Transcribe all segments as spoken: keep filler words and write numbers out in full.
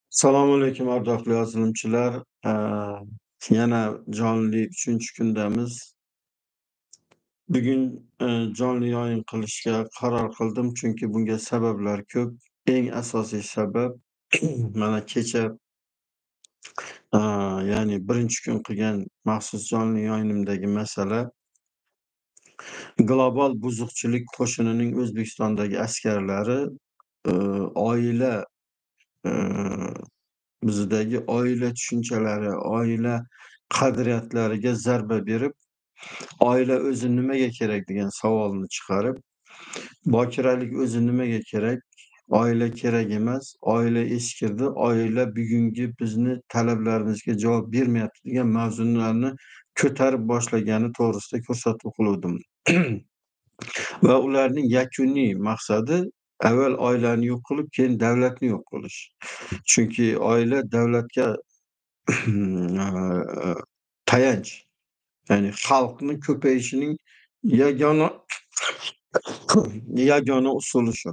Assalomu alaykum ardoqli yozuvchilar. Eee, yana jonli uchinchi kundamiz. Bugun eee, jonli o'yin qilishga qaror qildim, chunki bunga sabablar ko'p. Eng asosiy sabab mana kecha, eee, ya'ni birinchi kun qilgan maxsus jonli o'yinimdagi masala global buzuqchilik qo'shinining O'zbekistondagi askarlari eee, oila eee bizdagi oila tushunchalari, oila qadriyatlariga zarba berib, oila o'zi nimaga kerak degan savolni chiqarib, bokiralik o'zi nimaga kerak, oila kerak emas, oila eskirdi, oila bugungi bizni talablarimizga javob bermayapti degan mavzularni ko'tarib boshlagani to'g'risida ko'rsatuv qiluvdim. Va ularning yakuniy maqsadi avval oilani yo'q qilib, keyin davlatni yo'q qilish. Chunki oila davlatga eee, tayanch. Ya'ni xalqni ko'payishining yagona yagona usuli shu.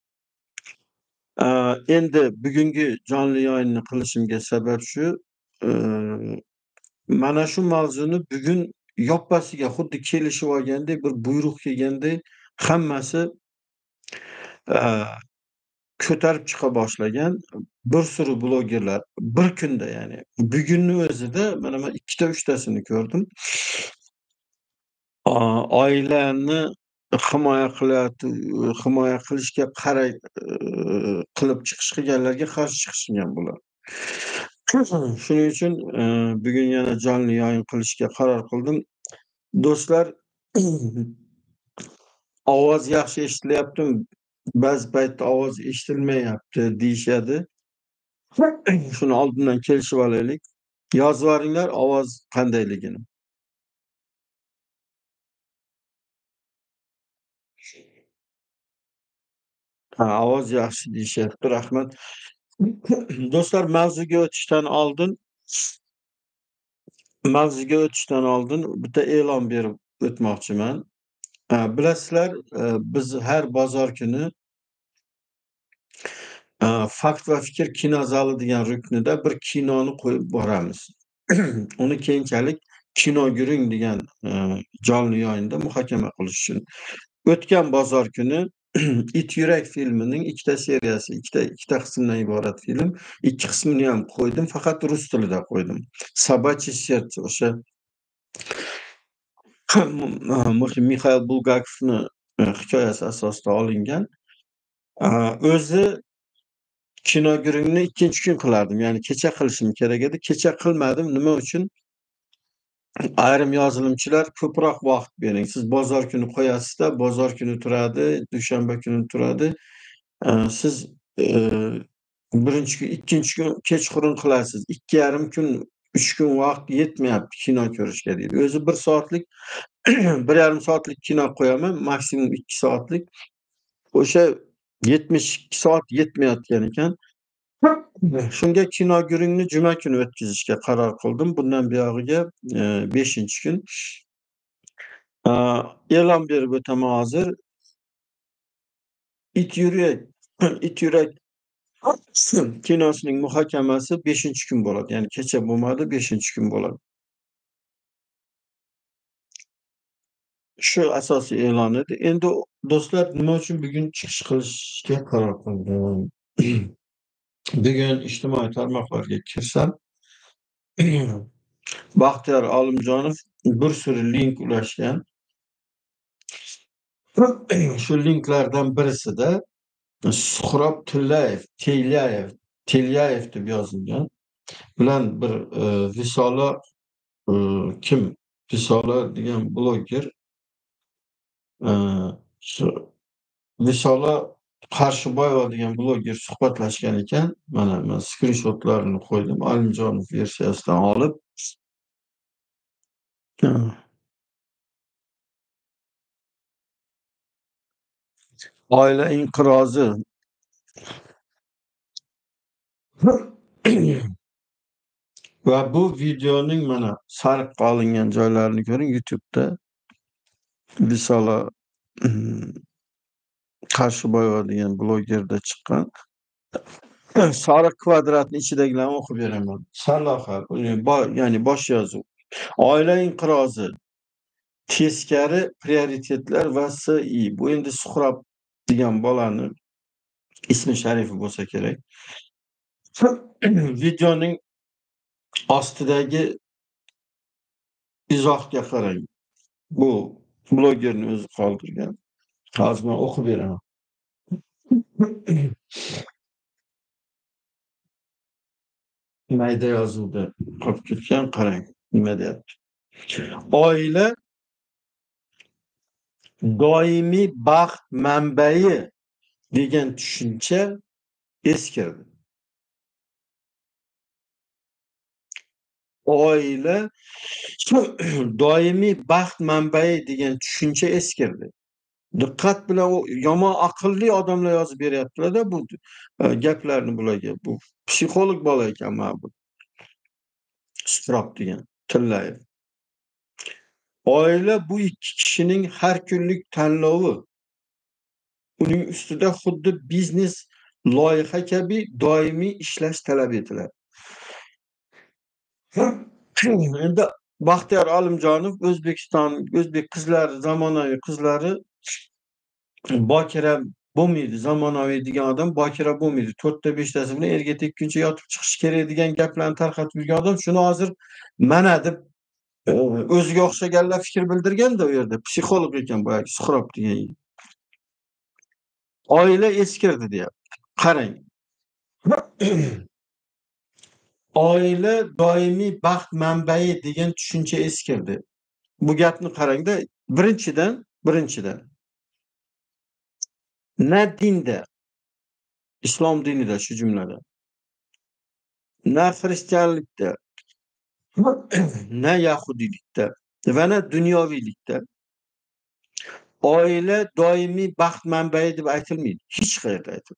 Eee, endi bugungi jonli o'yinni qilishimga sabab shu, eee, mana shu mavzuni bugun yoppasiga xuddi kelishib olgandek, bir buyruq kelgandek hammasi eee, ko'tarib chiqa boshlagan bir sürü blogerlar bir kunda, ya'ni bugunni o'zida mana men ikkita uchtasini ko'rdim. Aa, oilani himoya qilyapti, himoya qilishga qaray eee, qilib chiqish qilganlarga qarshi chiqishgan bular. Shuning uchun eee, bugun yana jonli o'yin qilishga qaror qildim. Do'stlar, ovoz yaxshi eshitilyaptimi? Ba'zi paytda ovoz eshitilmayapti deyishadi. Shuni oldindan kelishib olaylik. Yozib yuboringlar ovoz qandayligini. Ha, ovoz yaxshi deyishyapti, rahmat. Do'stlar, mavzuga o'tishdan oldin mavzuga o'tishdan oldin bitta e'lon berib o'tmoqchiman. Ha, bilasizlar, eee, biz har bozor kuni eee, Fakt va fikr kinozali degan ruknida bir kinoni qo'yib boramiz. Uni keyinchalik Kinoguring degan eee, jonli o'yinda muhokama qilish uchun. O'tgan bozor kuni It yurak filmining ikkita seriyasi, ikkita ikkita qismdan iborat film. ikki qismini ham qo'ydim, faqat rus tilida qo'ydim. Собачье сердце o'sha Mixail Bulgakovni eee, hikoyasi asosida olingan. Aaa, o'zi Kinoguringni ikkinchi kun qilardim. Ya'ni kecha qilishim kerak edi. Kecha qilmadim. Nima uchun? Ayrim yozilimchilar ko'proq vaqt bering. Siz bozor kuni qo'yasizda, bozor kuni turadi, dushanba kuni turadi. Eee, siz eee, birinchi kun, ikkinchi kun kechqurun qilasiz. ikki yarim kun, uch kun vaqt yetmayapti kino ko'rishga deydi. O'zi bir soatlik, bir yarim soatlik kino qo'yaman, maksimum ikki soatlik. O'sha yetmish ikki soat yetmayotgan ekan. Shunga Kinoguringni juma kuni o'tkazishga qaror qildim. Bundan buyog'iga eee, beshinchi kun. Aaa, e'lon berib o'taman hozir. It yurak It yurak kinosining muhokamasi beshinchi kun bo'ladi. Ya'ni kecha bo'lmadi, beshinchi kun bo'ladi. Shu asosiy e'lon edi. Endi do'stlar, nima uchun bugun chiqish qilishga qaror qildim? Bugun ijtimoiy tarmoqlarga kirsam Baxtiyor Olimjonov bir sürü link ulashgan. Shu linklardan birisida Suhrob Tillayev, Telyayev, Telyayev deb yozilgan bilan bir eee, Risola eee, kim? Risola degan bloger eee, shu Risola Qarshiboyeva degan bloger suhbatlashgan ekan. Mana men skrinshotlarini qo'ydim. Olimjonov versiyasidan olib. Ha. Oila inqirozi. Va bu videoning mana sariqqa olingan joylarini ko'ring YouTube'da. Risola Qarshiboyeva degan blogerda chiqqan. Sariq kvadratni ichidagilarni o'qib beraman. Sarlavha, ya'ni bosh yozuv. Oila inqirozi, teskari prioritetlar va S I. Bu endi Suhrob degan bolani ismi sharifi bo'lsa kerak. Videoning ostidagi izohga qarang. Bu blogerni o'zi qoldirgan. Hozir men o'qib beraman. Mayda yozuvda qolib ketgan, qarang nima deyapti. Oila doimiy baxt manbai degan tushuncha eskirdi. Oila doimiy baxt manbai degan tushuncha eskirdi. Diqqat bilan o yomon aqlli odamlar yozib beryaptilar-da bu gaplarni bularga. Bu psixolog bola ekan mana bu. Suhrob degan Tillayev. Oila bu ikki kishining har kunlik tanlovi. Uning ustida xuddi biznes loyiha kabi doimiy ishlash talab etiladi. Endi Baxtiyor Olimjonov O'zbekiston, o'zbek qizlari, zamonaviy qizlari bokira bo'lmaydi, zamonaviy degan odam bokira bo'lmaydi. to'rtta beshtasi bilan erga tekkuncha yotib chiqish kerak degan gaplarni tarqatib yurgan odam shuni hozir mana deb o'ziga o'xshaganlar fikr bildirganda u yerda psixolog ekan boyagi Suhrob degan. Oila eskirdi deyapti. Qarang. Oila doimiy baxt manbai degan tushuncha eskirdi. Bu gapni qarangda, birinchidan, birinchidan na dinda, islom dinida shu jumladan, na xristianlikda, na yahudiylikda va na dunyoviylikda oila doimiy baxt manbai deb aytilmaydi. Hech qayerda aytilmaydi.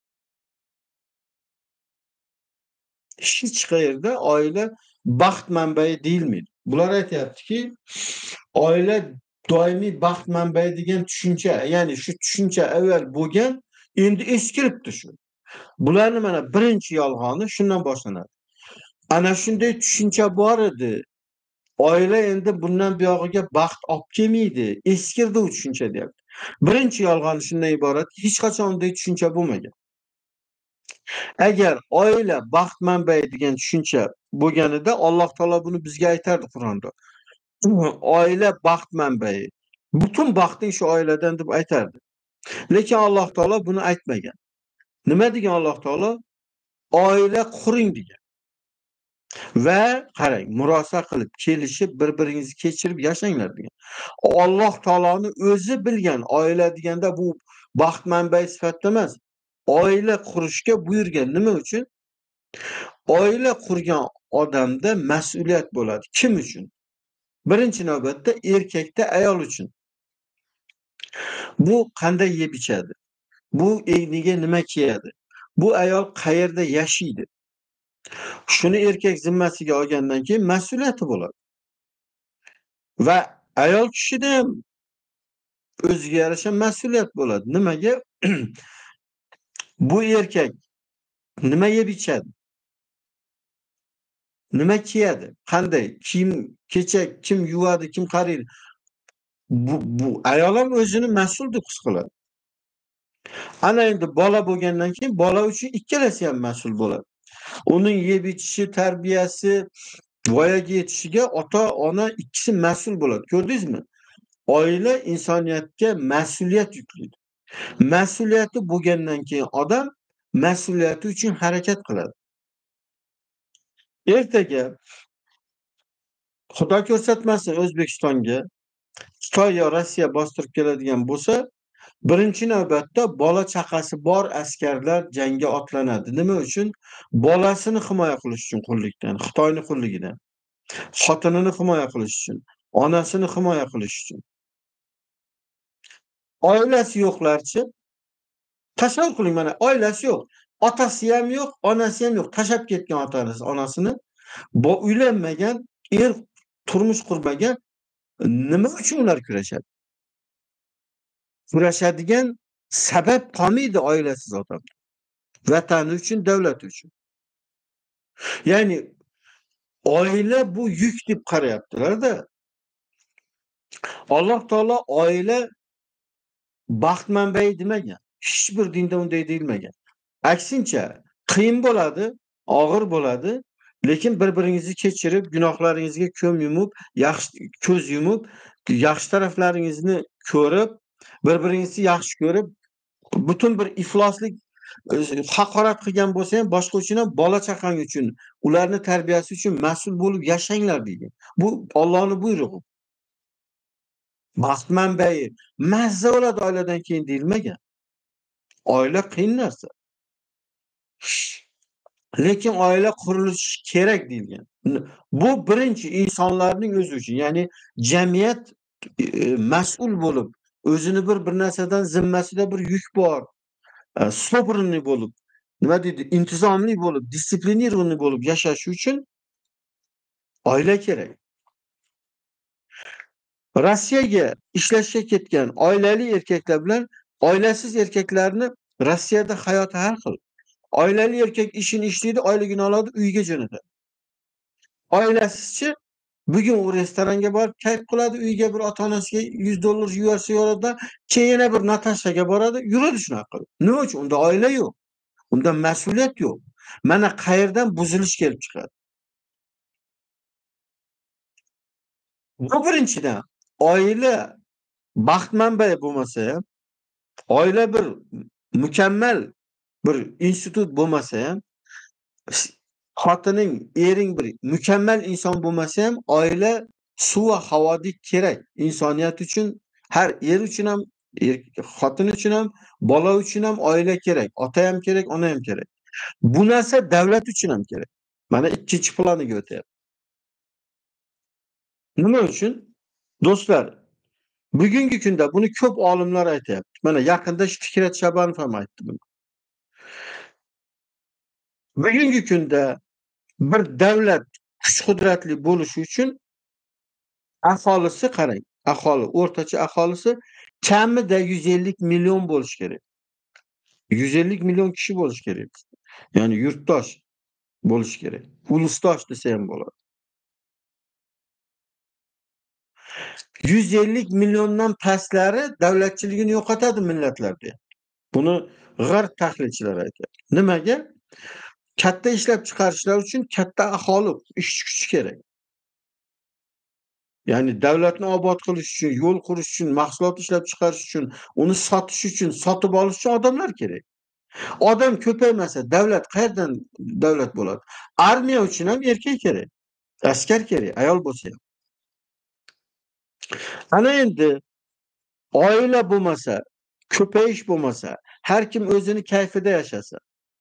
Hech qayerda oila baxt manbai deyilmaydi. Bular aytayaptiki, oila doimiy baxt manbai degan tushuncha, ya'ni shu tushuncha avval bo'lgan, endi eskiribdi shu. Bularni mana birinchi yolg'oni shundan boshlanadi. Ana shunday tushuncha bor edi. Oila endi bundan buyog'iga baxt olib kelmaydi. Eskirdi u tushuncha deyapti. Birinchi yolg'oni shundan iborat, hech qachon unday tushuncha bo'lmagan. Agar oila baxt manbai degan tushuncha bo'lganida Alloh taolo buni bizga aytardi Qur'onda. Oila baxt manbai. Butun baxting shu oiladan deb aytardi. Lekin Alloh taolo buni aytmagan. Nima degan Alloh taolo? Oila quring degan. Va qarang, murosa qilib, kelishib, bir-biringizni kechirib yashanglar degan. Alloh taoloni o'zi bilgan oila deganda bu baxt manbai sifatida emas. Oila qurishga buyurgan. Nima uchun? Oila qurgan odamda mas'uliyat bo'ladi. Kim uchun? Birinchi navbatda erkakda ayol uchun. Bu qanday yeb ichadi? Bu egniga nima kiyadi? Bu ayol qayerda yashaydi? Shuni erkak zimmasiga olgandan keyin mas'uliyati bo'ladi. Va ayol kishida ham o'ziga yarasha mas'uliyat bo'ladi. Nimaga? Bu erkak nima yeb ichadi? Nima kiyadi? Qanday? Kim kechak, kim yuvadi, kim qaraydi? Bu, bu ayol ham o'zini mas'ul deb his qiladi. Ana endi bola bo'lgandan keyin bola uchun ikkalasi ham mas'ul bo'ladi. Uning yeb ichishi, tarbiyasi, voyaga yetishiga ota-ona ikkisi mas'ul bo'ladi. Ko'rdingizmi? Oila insoniyatga mas'uliyat yuklaydi. Mas'uliyati bo'lgandan keyin odam mas'uliyati uchun harakat qiladi. Ertaga Xudo ko'rsatmasin O'zbekistonga Xitoy yo Rossiya bostirib keladigan bo'lsa, birinchi navbatda bola chaqasi bor askarlar jangga otlanadi. Nima uchun? Bolasini himoya qilish uchun qullikdan, Xitoyning qulligidan. Xotinini himoya qilish uchun, onasini himoya qilish uchun. Oilasi yo'qlarchi? Tasavvur qiling, mana oilasi yo'q. Otasi ham yo'q, onasi ham yo'q. Tashab ketgan otasi, onasini. Bu uylanmagan, er turmush qurmagan. Nima uchun ular kurashadi? Kurashadigan sabab qolmaydi oilasiz odam. Vatani uchun, davlat uchun. Ya'ni oila bu yuk deb qarayaptilar-da. Alloh taolo oila baxt manbai demagan. Hech bir dinda unday deyilmagan. Aksincha, qiyin bo'ladi, og'ir bo'ladi, lekin bir-biringizni kechirib, gunohlaringizga ko'z yumib, yaxshi ko'z yumib, yaxshi taraflaringizni ko'rib, bir-biringizni yaxshi ko'rib, butun bir ifloslik e, haqorat qilgan bo'lsa ham boshqa uchun ham bola chaqang uchun, ularni tarbiyasi uchun mas'ul bo'lib yashanglar degan. Bu Allohning buyrug'i. Baxt manbai mazza bo'ladi oiladan keyin deyilmagan. Oila qiyin narsa. Lekin oila qurilishi kerak deyilgan. Bu birinchi insonlarning o'zi uchun, ya'ni jamiyat e, mas'ul bo'lib, o'zini bir bir narsadan zimmasida bir yuk bor, e, sobirli bo'lib, nima deydi, intizomli bo'lib, disiplinirованный bo'lib yashashi uchun oila kerak. Rossiyaga ishlashga ketgan oilali erkaklar bilan oilasiz erkaklarni Rossiyada hayoti har xil. Oilali erkak ishini ishlaydi, oyligini oladi, uyiga jo'natadi. Oilasizchi bugun u restoranga borib kayf qiladi, uyiga bir ota-onasiga yuz dollar yuborsa yuboradi, keyin yana bir Natashaga boradi, yuradi shunaqa qilib. Nima uchun? Unda oila yo'q. Unda mas'uliyat yo'q. Mana qayerdan buzilish kelib chiqadi. Bu birinchidan oila baxt manbai bo'lmasa ham, oila bir mukammal bir institut bo'lmasa ham, xotining, ering bir mukammal inson bo'lmasa ham, oila suv va havodek kerak. Insoniyat uchun, har er uchun ham, er xotin uchun ham, bola uchun ham oila kerak. Ota ham kerak, ona ham kerak. Bu narsa davlat uchun ham kerak. Mana ikkinchi planiga o'tyapti. Nima uchun? Do'stlar, bugungi kunda buni ko'p olimlar aytyapti. Mana yaqinda Fikrat Shabanov ham aytdi buni. Bugungi kunda bir davlat kuch-qudratli bo'lishi uchun aholisi qarang, aholi, o'rtacha aholisi kamida yuz ellik million bo'lishi kerak. yuz ellik million kishi bo'lishi kerak. Ya'ni yurtdosh bo'lishi kerak. Ulusdosh desa ham bo'ladi. yuz ellik milliondan pastlari davlatchiligini yo'qotadi millatlarda. Buni g'arb tahlilchilari aytyapti. Nimaga? Katta ishlab chiqarishlar uchun katta aholi, ishchi kuchi kerak. Ya'ni davlatni obod qilish uchun, yo'l qurish uchun, mahsulot ishlab chiqarish uchun, uni sotish uchun, sotib olish uchun odamlar kerak. Odam ko'paymasa davlat qayerdan davlat bo'ladi? Armiya uchun ham erkak kerak, askar kerak, ayol bo'lsa ham. Ana endi oila bo'lmasa, ko'payish bo'lmasa, har kim o'zini kayfida yashasa.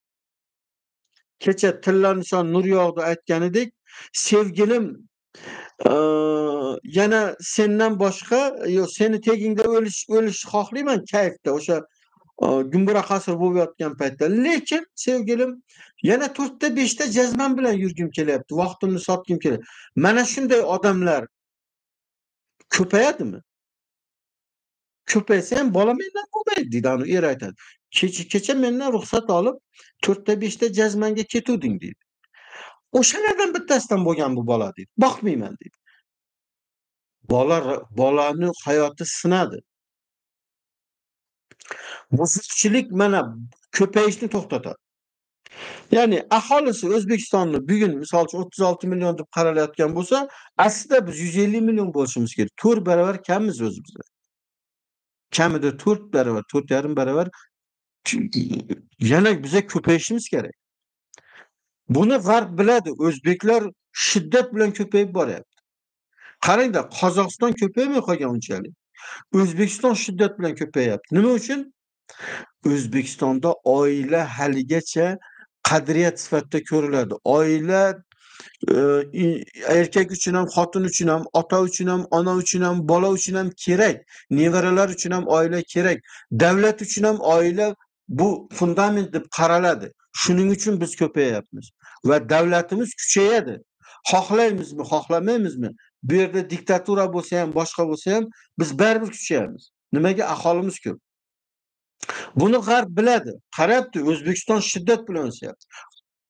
Kecha Tilla Nison Nuryog'da aytganidek, sevgilim Eee, yana sendan boshqa, yo seni tegingda o'lish o'lishni xohlayman kayfda, o'sha eee, gumbura qasr bo'layotgan paytda. Lekin sevgilim yana to'rtta beshta jazman bilan yurgim kelyapti, vaqtimni sotgim kelyapti. Mana shunday odamlar ko'payadimi? Ko'paysa ham bola mendan bo'lmaydi deydi, ani er aytadi. Kecha kecha mendan ruxsat olib to'rtta beshta jazmanga ketuvding deydi. O'shalardan bittasidan bo'lgan bu bola deydi. Boqmayman deydi. Bola bolani hayoti sinadi. Buzuqchilik mana ko'payishni to'xtatadi. Ya'ni aholisi O'zbekistonni bugun misol uchun o'ttiz olti million deb qaralayotgan bo'lsa, aslida biz yuz ellik million bo'lishimiz kerak. to'rt baravar kammiz o'zimizdan. Kamida to'rt baravar, to'rt yarim baravar yana biza ko'payishimiz kerak. Buni g'arb biladi. O'zbeklar shiddat bilan ko'payib boryapti. Qarangda, Qozog'iston ko'paymay qolgan unchalik. O'zbekiston shiddat bilan ko'payapti. Nima uchun? O'zbekistonda oila haligacha qadriyat sifatida ko'riladi. Oila e, erkak uchun ham, xotin uchun ham, ota uchun ham, ona uchun ham, bola uchun ham kerak. Nevaralar uchun ham oila kerak. Davlat uchun ham oila bu fundament deb qaraladi. Shuning uchun biz ko'payapmiz va davlatimiz kuchayadi. Xohlaymizmi, xohlamaymizmi? Bu yerda diktatura bo'lsa ham, boshqa bo'lsa ham biz baribir kuchayamiz. Nimaga? Aholimiz ko'p. Buni g'arb biladi. Qarabdi, O'zbekiston shiddat bilan o'syapti.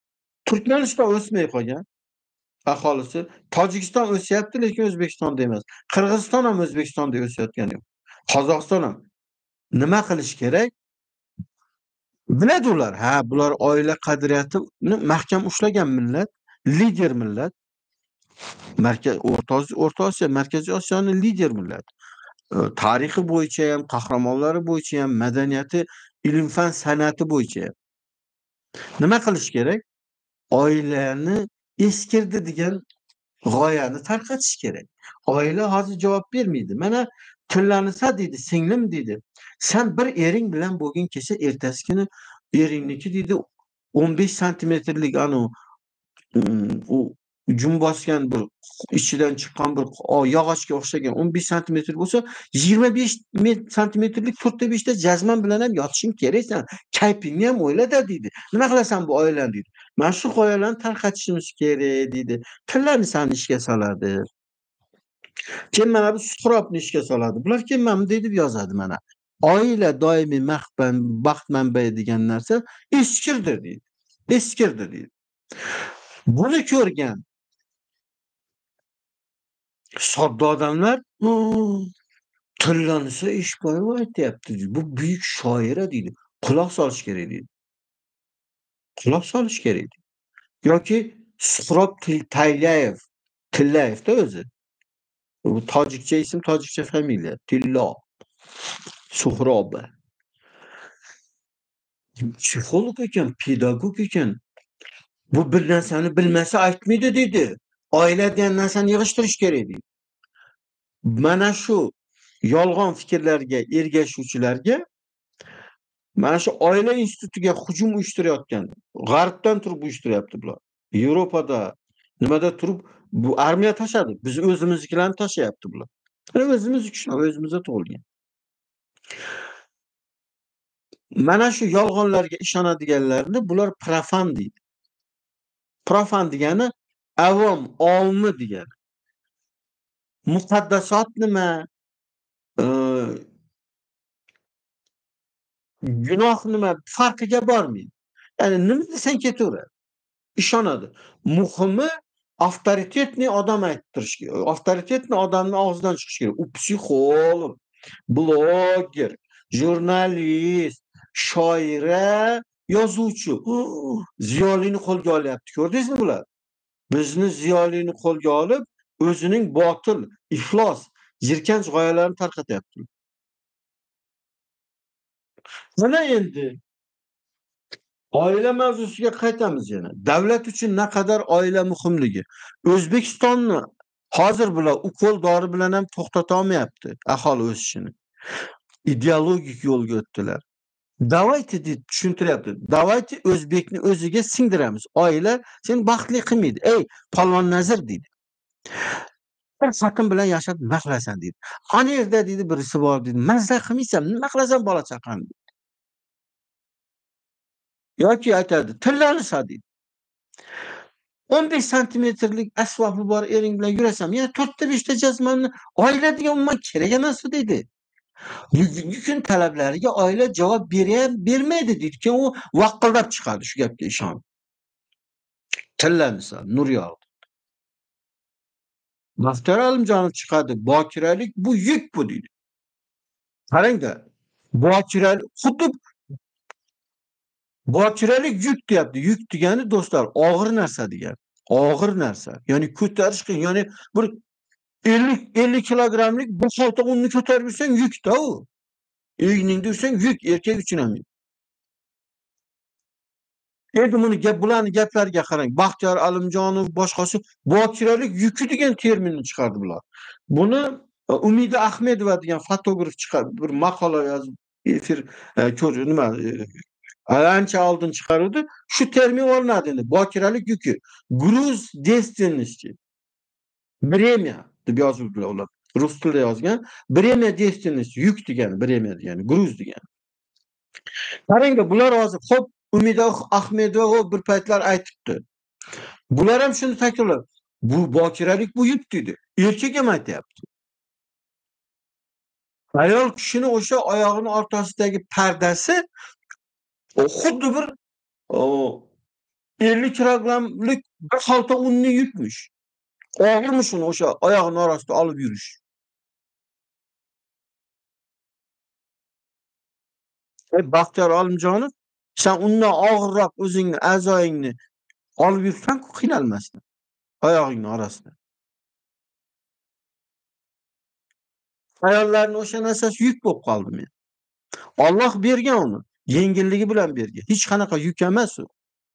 Turkmaniston o'smay qolgan aholisi. Tojikiston o'syapti, lekin O'zbekistonda emas. Qirg'iziston ham O'zbekistonda o'sayotgani yo'q. Qozog'iston ham. Nima qilish kerak? Biladi ular. Ha, bular oila qadriyatini mahkam ushlagan millat, lider millat. Markaz O'rta O'rta Osiyo, Markaziy Osiyoning lider millati. E, tarixi bo'yicha ham, qahramonlari bo'yicha ham, madaniyati, ilm-fan, san'ati bo'yicha ham. Nima qilish kerak? Oilani eskirdi degan g'oyani tarqatish kerak. Oila hozir javob bermaydi. Mana tillansa deydi, singlim deydi. Sen bir ering bilan bo'lgin kelsa, ertasi kuni eringniki deydi o'n besh santimetrlik anu u jum bosgan bir ichidan chiqqan bir yog'ochga o'xshagan o'n besh santimetr bo'lsa, yigirma besh santimetrlik to'rt ta besh ta jazman bilan ham yotishing kerak sen. Kayfingni ham o'yla-da deydi. Nima qilasan bu oilani deydi. Mana shu g'oyalarni tarqatishimiz kerak deydi. Tillarni sani ishga soladi. Keyin mana bu suhrobni ishga soladi. Bular keyin mana bunday deb yozadi mana. Oila doimiy mahban, baxt manbai degan narsa eskirdi deydi. Eskirdi deydi. Buni ko'rgan sodda odamlar tillansa ish boyib aytyapti. Bu buyuk shoira deydi. Quloq solish kerak deydi. Quloq solish kerak deydi. Yoki Suhrob Taylayev, Tillayevda o'zi. Bu tojikcha ism, tojikcha familiya. Tillo. Suhrob. Psixolog ekan, pedagog ekan. Bu bir narsani bilmasa aytmaydi deydi. Oila degan narsani yig'ishtirish kerak deydi. Mana shu yolg'on fikrlarga ergashuvchilarga mana shu oila institutiga hujum uyushtirayotgan, g'arbdan turib uyushtiryapti bular. Yevropada nimada turib bu armiya tashadi. Biz o'zimiznikilarni tashayapti bular. Mana o'zimiz uchun, o'zimizda tug'ilgan. Mana shu yolg'onlarga ishonadiganlarni bular profan deydi. Profan degani avom, olmi degani. Muqaddasot nima? Gunoh nima? Farqiga bormaydi. Ya'ni nima desang ketaveradi. İshonadi. Muhimi avtoritetni odam ayttirish kerak. Avtoritetni odamning og'zidan chiqishi kerak. U psixolog, bloger, jurnalist, shoira, yozuvchi. Ziyolini qo'lga olyapti. Ko'rdingizmi bular? Bizni ziyolini qo'lga olib, o'zining botil, iflos, jirkanch g'oyalarini tarqatyapti. Mana endi oila mavzusiga qaytamiz yana. Davlat uchun naqadar oila muhimligi. O'zbekistonni hozir bular ukol dori bilan ham to'xtata olmayapti aholi o'sishini. Ideologik yo'lga o'tdilar. Davayte deb tushuntiryapti. Davayte o'zbekni o'ziga singdiramiz. Oila seni baxtli qilmaydi. Ey, Polvon Nazir deydi. Bir xotin bilan yashab nima qilasan deydi. Ana yerda deydi birisi bor deydi. Mazza qilmaysan, nima qilasan bola chaqani? Yoki aytadi, tillansa deydi. o'n besh santimetrlik asbobi bor ering bilan yurasan, yana to'rt ta besh ta jazmanni oila degan umuman kerak emas deydi. Bugungi kun talablariga oila javob bermaydi deydi. Keyin u vaqillab chiqadi shu gapga ishonib. Tillansa, nur yog'di. Baxtiyor Alimjonov chiqadi. Bokiralik bu yuk bu deydi. Qarangda, bokiralik xuddi bokiralik yuk deyapti. Yuk degani do'stlar, og'ir narsa degani. Og'ir narsa. Ya'ni ko'tarish qiyin. Ya'ni bir ellik ellik kilogramlik bir xalta unni ko'tarib yursang yuk-da u. Egningda yursang yuk, erkak uchun ham. Endi buni gap bularning gaplariga qarang. Baxtiyor Alimjonov boshqasi bokiralik yuki degan terminni chiqardi bular. Buni Umida Ahmedova degan fotograf chiqardi. Bir maqola yozib efir ko'r nima ancha oldin chiqaruvdi. Shu termin olinadi endi. Bokiralik yuki. Gruz destinности. Bremya deb yozibdilar ular. Rus tilida yozgan. Bremya destinности yuk degani, Bremya degani, Gruz degani. Qarangda bular hozir xo'p Umida Ahmedova bir paytlar aytibdi. Bular ham shuni takrorlab. Bu bokiralik bu yuk deydi. Erkak ham aytyapti. Ayol kishini o'sha oyog'ini o'rtasidagi pardasi xuddi bir elli kilogramlik bir halta unni yükmüş. Ağırmış onu o'sha oyog'ini orasida olib yurish. E, Baxtiyor Olimjonov, sen undan og'irroq o'zingni a'zoyingni olib yursan-ku qiynalmasdan oyog'ingni orasida. Ayollarning o'sha narsasi yuk bo'lib qoldi menga. Alloh bergan uni, yengilligi bilan bergan. Hech qanaqa yuk emas u.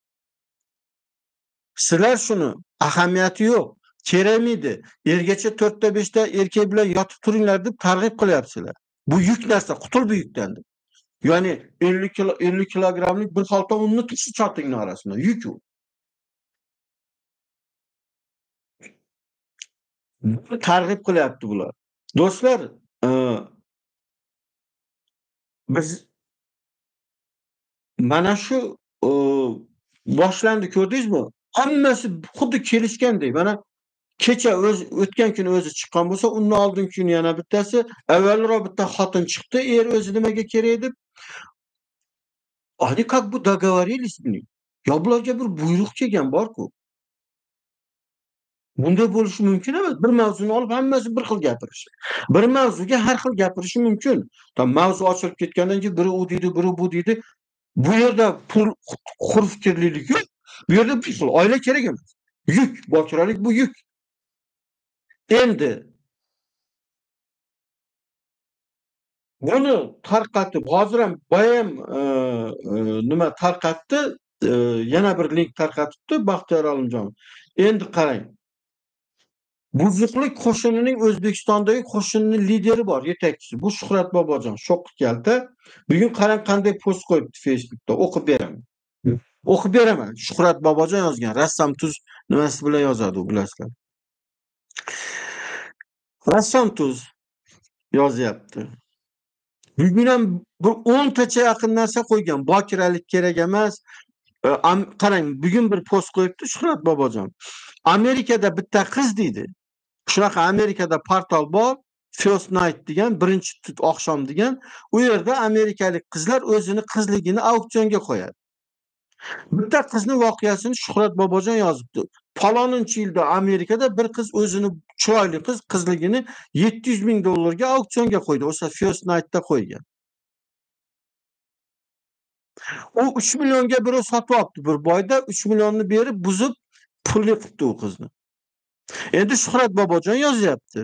Sizlar shuni ahamiyati yo'q, kerakmidi, ergacha to'rtta beshta erkak bilan yotib turinglar deb targ'ib qilyapsizlar. Bu yuk narsa, qutul bu yukdan deb. Ya'ni elli kilo elli kilogramlik bir xalta unni tushib chotingni orasidan. Yuk u. Targ'ib qilyapti bular. Do'stlar, e, biz mana shu o, boshlandi ko'rdingizmi? Hammasi xuddi kelishgandek. Mana kecha o'z o'tgan kuni o'zi chiqqan bo'lsa, undan oldingi kuni yana bittasi, avvalroq bitta xotin chiqdi, er o'zi nimaga kerak deb. Они как бы договорились с ним. Yo bularga bir buyruq kelgan bor-ku. Bunday bo'lishi mumkin emas. Bir mavzuni olib hammasi bir xil gapirish. Bir mavzuga har xil gapirishi mumkin. Tam mavzu ochilib ketgandan keyin biri u deydi, biri bu deydi. Bu yerda pul hur fikrlilik yo'q. Bu yerda pul, oila kerak emas. Yuk, bokiralik bu yuk. Endi buni tarqatib, hozir ham boya ham e, e, nima tarqatdi, e, yana bir link tarqatibdi Baxtiyor Olimjonov. Endi qarang. Buzuqlik qo'shinining O'zbekistondagi qo'shinning lideri bor, yetakchisi. Bu Shuhrat Bobojon, Shoqi kalta. Bugun qarang qanday post qo'yibdi Facebookda, o'qib beraman. O'qib beraman. Shuhrat Bobojon yozgan. Rassom tuz nimasi bilan yozadi u, bilasizlar. Rassom tuz yozyapti. Bugun ham bir o'ntacha yaqin narsa qo'ygan. Bokiralik kerak emas. E, qarang, bugun bir post qo'yibdi Shuhrat Bobojon. Amerikada bitta qiz deydi. Shunaqa Amerikada portal bor, First Night degan, birinchi oqshom degan. U yerda amerikalik qizlar o'zini qizligini auksionga qo'yadi. Bitta qizning voqeasini Shuhrat Bobojon yozibdi. Paloninchi yilda Amerikada bir qiz o'zini chiroyli qiz qizligini yetti yuz ming dollarga auksionga qo'ydi. O'sha First Night'da qo'ygan. U uch millionga biri sotib olibdi bir boyda, uch millionni berib buzib pulli qilibdi u qizni. Endi Shuhrat Bobojon yozyapti.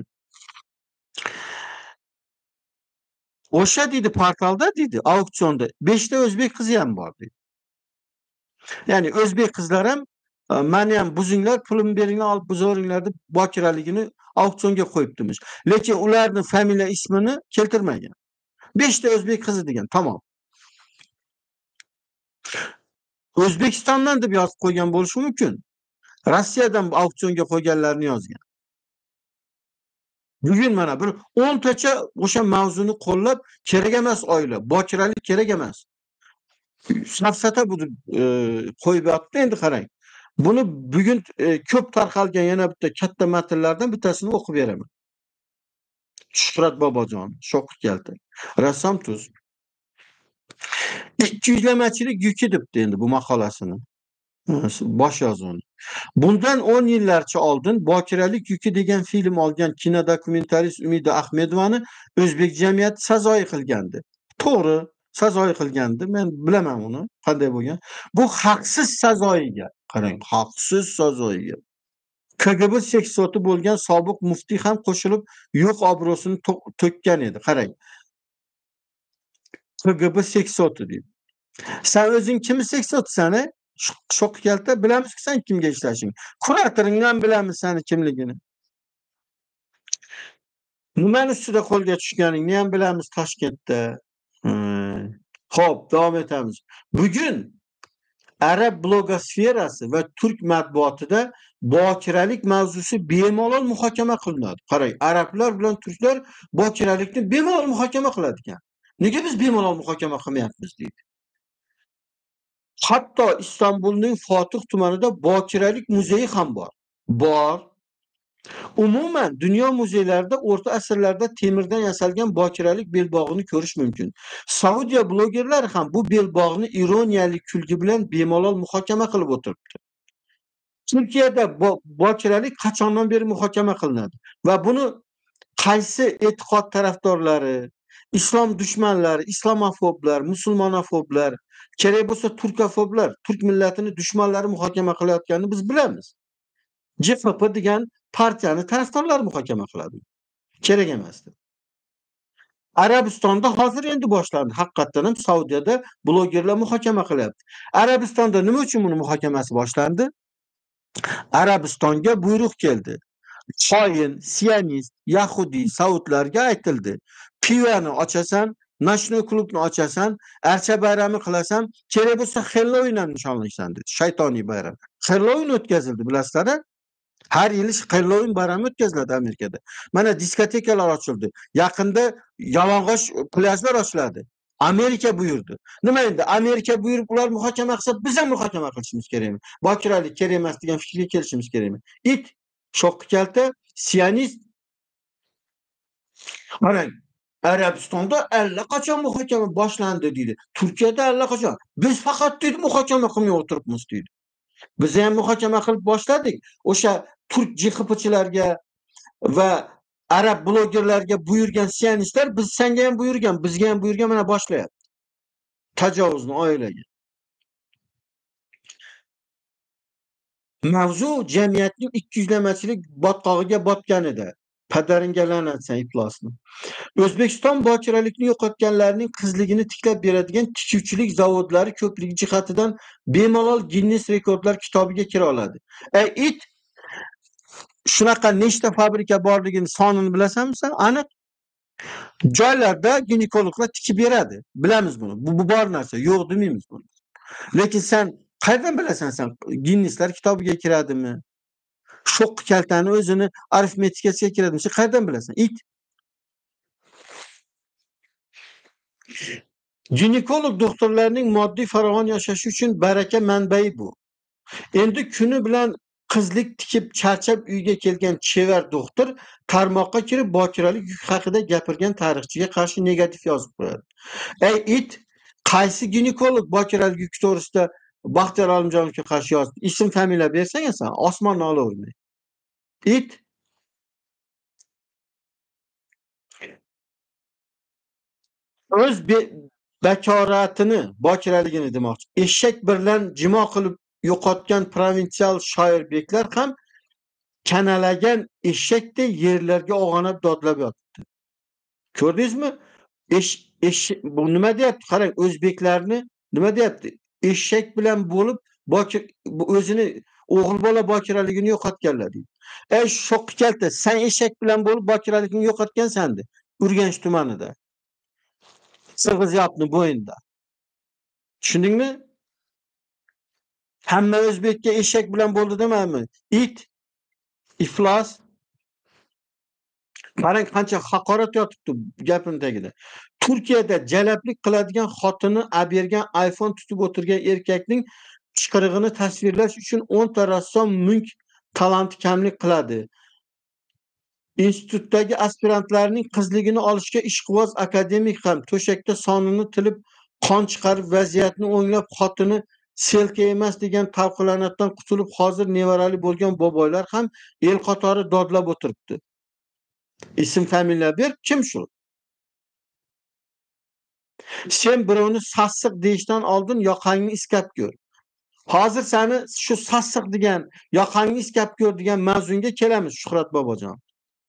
O'sha deydi portalda deydi, auksionda beshta o'zbek qizi ham bor deydi. Ya'ni o'zbek qizlar ham meni ham buzinglar, pulimni beringlar, olib buzaveringlar deb bokiraligini auksionga qo'yibdimiz. Lekin ularning familiya ismini keltirmagan. beshta o'zbek qizi degan, tamom. O'zbekistondan deb yozib qo'ygan bo'lishi mumkin. Rossiyadan auksionga qo'yganlarni yozgan. Bugun mana bir o'ntacha o'sha mavzuni qo'llab, kerak emas oila, bokiralik kerak emas. Safsata bu e, qo'yib yotdi. Endi qarang. Buni bugun e, ko'p tarqalgan yana bitta katta matnlardan bittasini o'qib beraman. Shuhrat Bobojon, Shoqi kalta. Rassom tuz. ikki yuzlamachilik yuki debdi endi bu maqolasini. Bosh yozuvini. Bundan o'n yillarcha oldin Bokiralik yuki degan film olgan kinodokumentarist Umida Ahmedovani o'zbek jamiyati sazoyi qilgandi. To'g'ri, sazoyi qilgandi. Men bilaman uni qanday bo'lgan. Bu haqsiz sazoyiga, qarang, haqsiz sazoyiga. K G B seksoti bo'lgan sobiq muftiy ham qo'shilib yo'q obro'sini to'kkan edi. Qarang. K G B seksoti deydi. Sen o'zing kimni seksotisan? Shoqi kalta, bilamiz-ku sen kimga ishlashing. Kuratoringdan bilamiz seni kimligini. Nimani ustida qo'lga tushganingni ham bilamiz Toshkentda. Xo'p, davom etamiz. Bugun arab blogosferasi va turk matbuotida bokiralik mavzusi bemalol muhokama qilinadi. Qarang, arablar bilan turklar bokiralikni bemalol muhokama qiladi ekan. Nega biz bemalol muhokama qilmayapmiz deydi. Hatto Istanbulning Fotih tumanida bokiralik muzeyi ham bor. Bor. Umuman dünya muzeylarida o'rta asrlarda temirdan yasalgan bokiralik belbog'ini ko'rish mumkin. Saudiya blogerlari ham bu belbog'ni ironiyali kulgi bilan bemalol muhokama qilib o'tiribdi. Turkiyada bo bokiralik qachondan beri muhokama qilinadi va buni qaysi e'tiqod tarafdorlari, islom dushmanlari, islamofoblar, musulmonofoblar, kerak bo'lsa turkofoblar, turk millatini dushmanlari muhokama qilayotganini biz bilamiz. J F P degan partiyani tarafdorlari muhokama qiladi. Kerak emasdi. Arabistonda hozir endi boshlandi. Haqiqatan ham Saudiyada blogerlar muhokama qilyapti. Arabistonda nima uchun buni muhokamasi boshlandi? Arabistonga buyruq keldi. Xoin, sionist, yahudiy saudlarga aytildi. Pivani ochasan, nashno klubni ochasan, archa bayrami qilasan, kerak bo'lsa Halloween ham nishonlaysan dedi. Shaytoniy bayram. Halloween o'tkazildi, bilasizlar-a? Har yili Halloween bayrami o'tkaziladi Amerikada. Mana diskotekalar ochildi. Yaqinda yalang'och plyajlar ochiladi. Amerika buyurdi. Nima endi Amerika buyurib ular muhokama qilsa, biz ham muhokama qilishimiz kerakmi? Bokiralik kerak emas degan fikrga kelishimiz kerakmi? It shoqi kalta sionist. Qarang, Arabistonda allaqachon muhokama boshlandi deydi. Turkiyada allaqachon. Biz faqat deydi muhokama qilmay o'tiribmiz deydi. Biz ham muhokama qilib boshladik. O'sha turk J X P'chilarga va arab blogerlarga buyurgan sionistlar biz senga ham buyurgan, bizga ham buyurgan mana boshlayapti. Tajovuzni oilaga. Mavzu jamiyatning ikkiyuzlamachilik botqog'iga botganida. Padaringga la'natsan iflosni. O'zbekiston bokiralikni yo'qotganlarning qizligini tiklab beradigan tikuvchilik zavodlari ko'pligi jihatidan bemalol Guinness rekordlar kitobiga kira oladi. Ey it, shunaqa nechta fabrika borligini sonini bilasanmi sen? Aniq joylarda ginekologlar tikib beradi. Bilamiz buni. Bu, bu bor narsa, yo'q demaymiz buni. Lekin sen qayerdan bilasan sen Guinnesslar kitobiga kiradimi? Sho'q kaltani o'zini arifmetikasiga kiradimi? Sen qayerdan bilasan? It. Ginekolog doktorlarning moddiy farovon yashashi uchun baraka manbai bu. Endi kuni bilan qizlik tikib charchab uyga kelgan chevar doktor tarmoqqa kirib bokiralik yuk haqida gapirgan tarixchiga qarshi negativ yozib qo'yadi. Ey it, qaysi ginekolog bokiralik yuk to'g'risida Baxtiyor Olimjonovga qarshi yozdi? Ism familiya bersang sen, osmonni olavermay. It. O'z bekoratini, bokiraligini demoqchi. Eshak bilan jimo qilib yo'qotgan provinsial shoirbeklar ham kanalagan eshakdek yerlarga og'anab dodlab yotibdi. Ko'rdingizmi? Esh esh bu nima deyapti? Qarang, o'zbeklarni nima deyapti? Eshak bilan bo'lib bokir o'zini o'g'il bola bokiraligini yo'qotganlar deydi. Ey sho'q kalta, sen eshak bilan bo'lib bokiraligini yo'qotgansan-da, Urganch tumanida. Sirg'izyapni bo'yinda. Tushundingmi? Hamma o'zbekka eshak bilan bo'ldi demaymi? It, iflos. Qarang qancha haqorat yotibdi gapning tagida. Turkiyada jalablik qiladigan xotini abergan iPhone tutib o'tirgan erkakning chiqirig'ini tasvirlash uchun o'n ta rassom mung talanti kamlik qiladi. Institutdagi aspirantlarning qizligini olishga ishqiboz akademik ham to'shakda sonini tilib qon chiqarib vaziyatni o'nglab xotini selka emas degan tavqilanatdan qutulib hozir nevarali bo'lgan boboylar ham el qatori dodlab o'tiribdi. Ism familiya ber, kim shu? Sen birovni sassiq deyishdan oldin yoqangni iskab ko'r. Hozir seni shu sassiq degan, yoqangni iskab ko'r degan mavzunga kelamiz, Shuhrat Bobojon.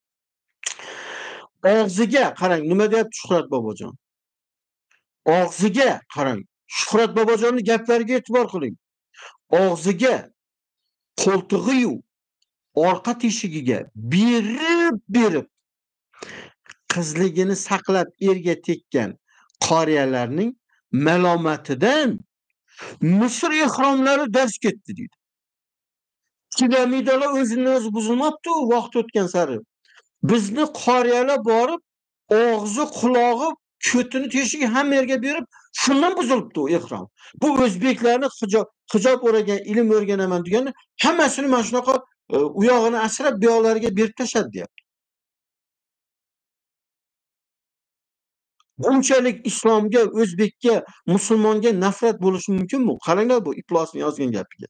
Og'ziga qarang, nima deyapti Shuhrat Bobojon? Og'ziga qarang. Shuhrat Bobojonning gaplariga e'tibor qiling. Og'ziga qo'ltig'i-yu orqa teshigiga berib-berib qizligini saqlab erga tekkan qoriyalarning malomatidan Misr ehromlari dars ketdi deydi. Piramidalar o'zini o'zi buzilmabdi vaqt o'tgan sari. Bizni qoriyalar borib og'zi, qulog'i, ko'tini teshigi hamma yerga berib Shundan buzilibdi u ehrom. Bu o'zbeklarni hijob hijob o'ragan, ilm o'rganaman degani hammasini mana shunaqa e, u yog'ini asrab bu yoqlariga berib tashladi deyapti. Bunchalik islomga, o'zbekka, musulmonga nafrat bo'lishi mumkinmi? Qaranglar bu iflosni yozgan gapiga.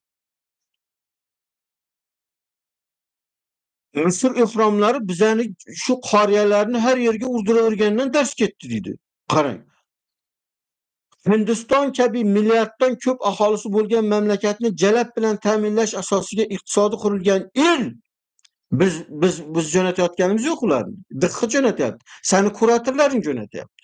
Misr ehromlari bizani shu qoriyalarni har yerga urdiravergandan dars ketdi deydi. Qarang. Hindiston kabi milliarddan ko'p aholisi bo'lgan mamlakatni jalab bilan ta'minlash asosiga iqtisodi qurilgan el biz biz biz jo'natayotganimiz yo'q ularni. Diqqat jo'natyapti. Sani kuratorlaring jo'natyapti.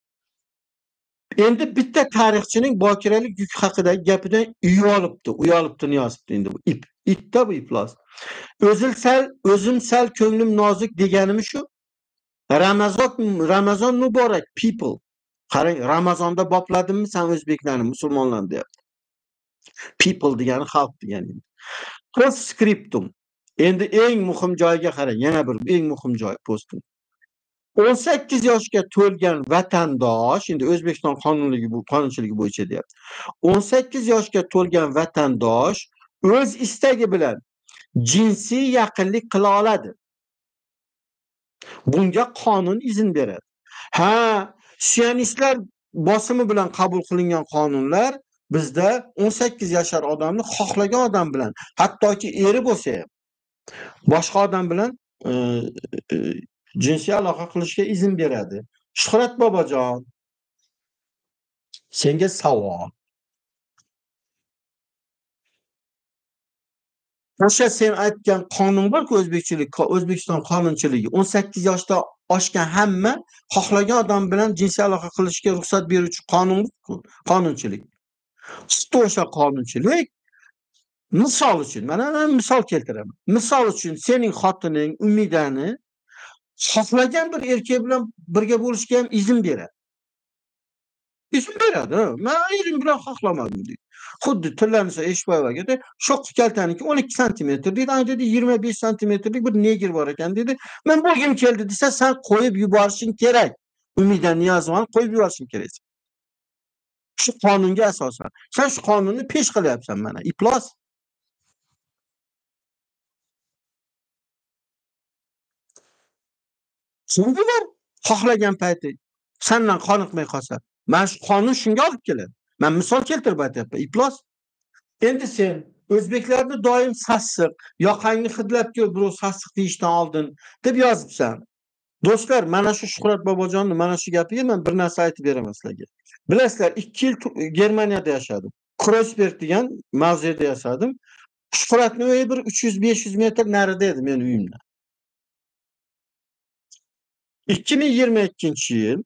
Endi bitta tarixchining bokiralik yuk haqidagi gapidan uyalibdi, uyalibdini yozibdi endi bu ip. Itda bu iflos. O'zim sal, o'zim sal ko'nglim nozik deganimi shu. Ramazon Ramazon muborak people. Qarang, Ramazonda bopladimmi sen o'zbeklarni, musulmonlarni deyapti. People degani xalq degani. Postscriptum. Endi eng muhim joyga qarang, yana bir eng muhim joy postim. o'n sakkiz yoshga to'lgan vatandosh, endi O'zbekiston qonunligi bu qonunchiligi bo'yicha deyapti. o'n sakkiz yoshga to'lgan vatandosh o'z istagi bilan jinsiy yaqinlik qila oladi. Bunga qonun izn beradi. Ha, sionistlar bosimi bilan qabul qilingan qonunlar bizda o'n sakkiz yashar odamni xohlagan odam bilan, hattoki eri bo'lsa ham boshqa odam bilan e, e, jinsiy aloqa qilishga izn beradi. Shuhrat Bobojon, senga savol. O'sha sen aytgan qonun borku o'zbekchilik, O'zbekiston qonunchiligi o'n sakkiz yoshda oshgan hamma xohlagan odam bilan jinsiy aloqa qilishga ruxsat beruvchi qonun bu qonunchilik. Xuddi o'sha qonunchilik misol uchun, mana men misol keltiraman. Misol uchun sening xotining Umidani xohlagan bir erkak bilan birga bo'lishga ham izn beradi. Izn beradi. Men erim bilan xohlamadim deydi. Xuddi Tillanisa Eshboyevaga sho'q kaltaniki o'n ikki santimetr deydi, ana dedi yigirma besh santimetrlik bir negr bor ekan dedi. Men bo'lgim keldi desa sen qo'yib yuborishing kerak. Umida Niyozovani qo'yib yuborishing kerak. Shu qonunga asosan. Sen shu qonunni pesh qilyapsan mana, iflos. Kimga bor? Xohlagan payti sendan qoniqmay qolsa. Mana shu qonun shunga olib keladi. Men misol keltirib aytyapman, iflos. Endi sen o'zbeklarni doim sassiq, yoqangni hidlab ko'r birov sassiq deyishdan oldin deb yozibsan. Do'stlar, mana shu Shuhrat Bobojonni mana shu gapiga men bir narsa aytib beraman sizlarga. Bilasizlar, ikki yil Germaniyada yashadim. Kreuzberg degan mavzeda yashadim. Shuhratning uyi bir uch yuz besh yuz metr narida edi men uyimdan. ikki ming yigirma ikkinchi yil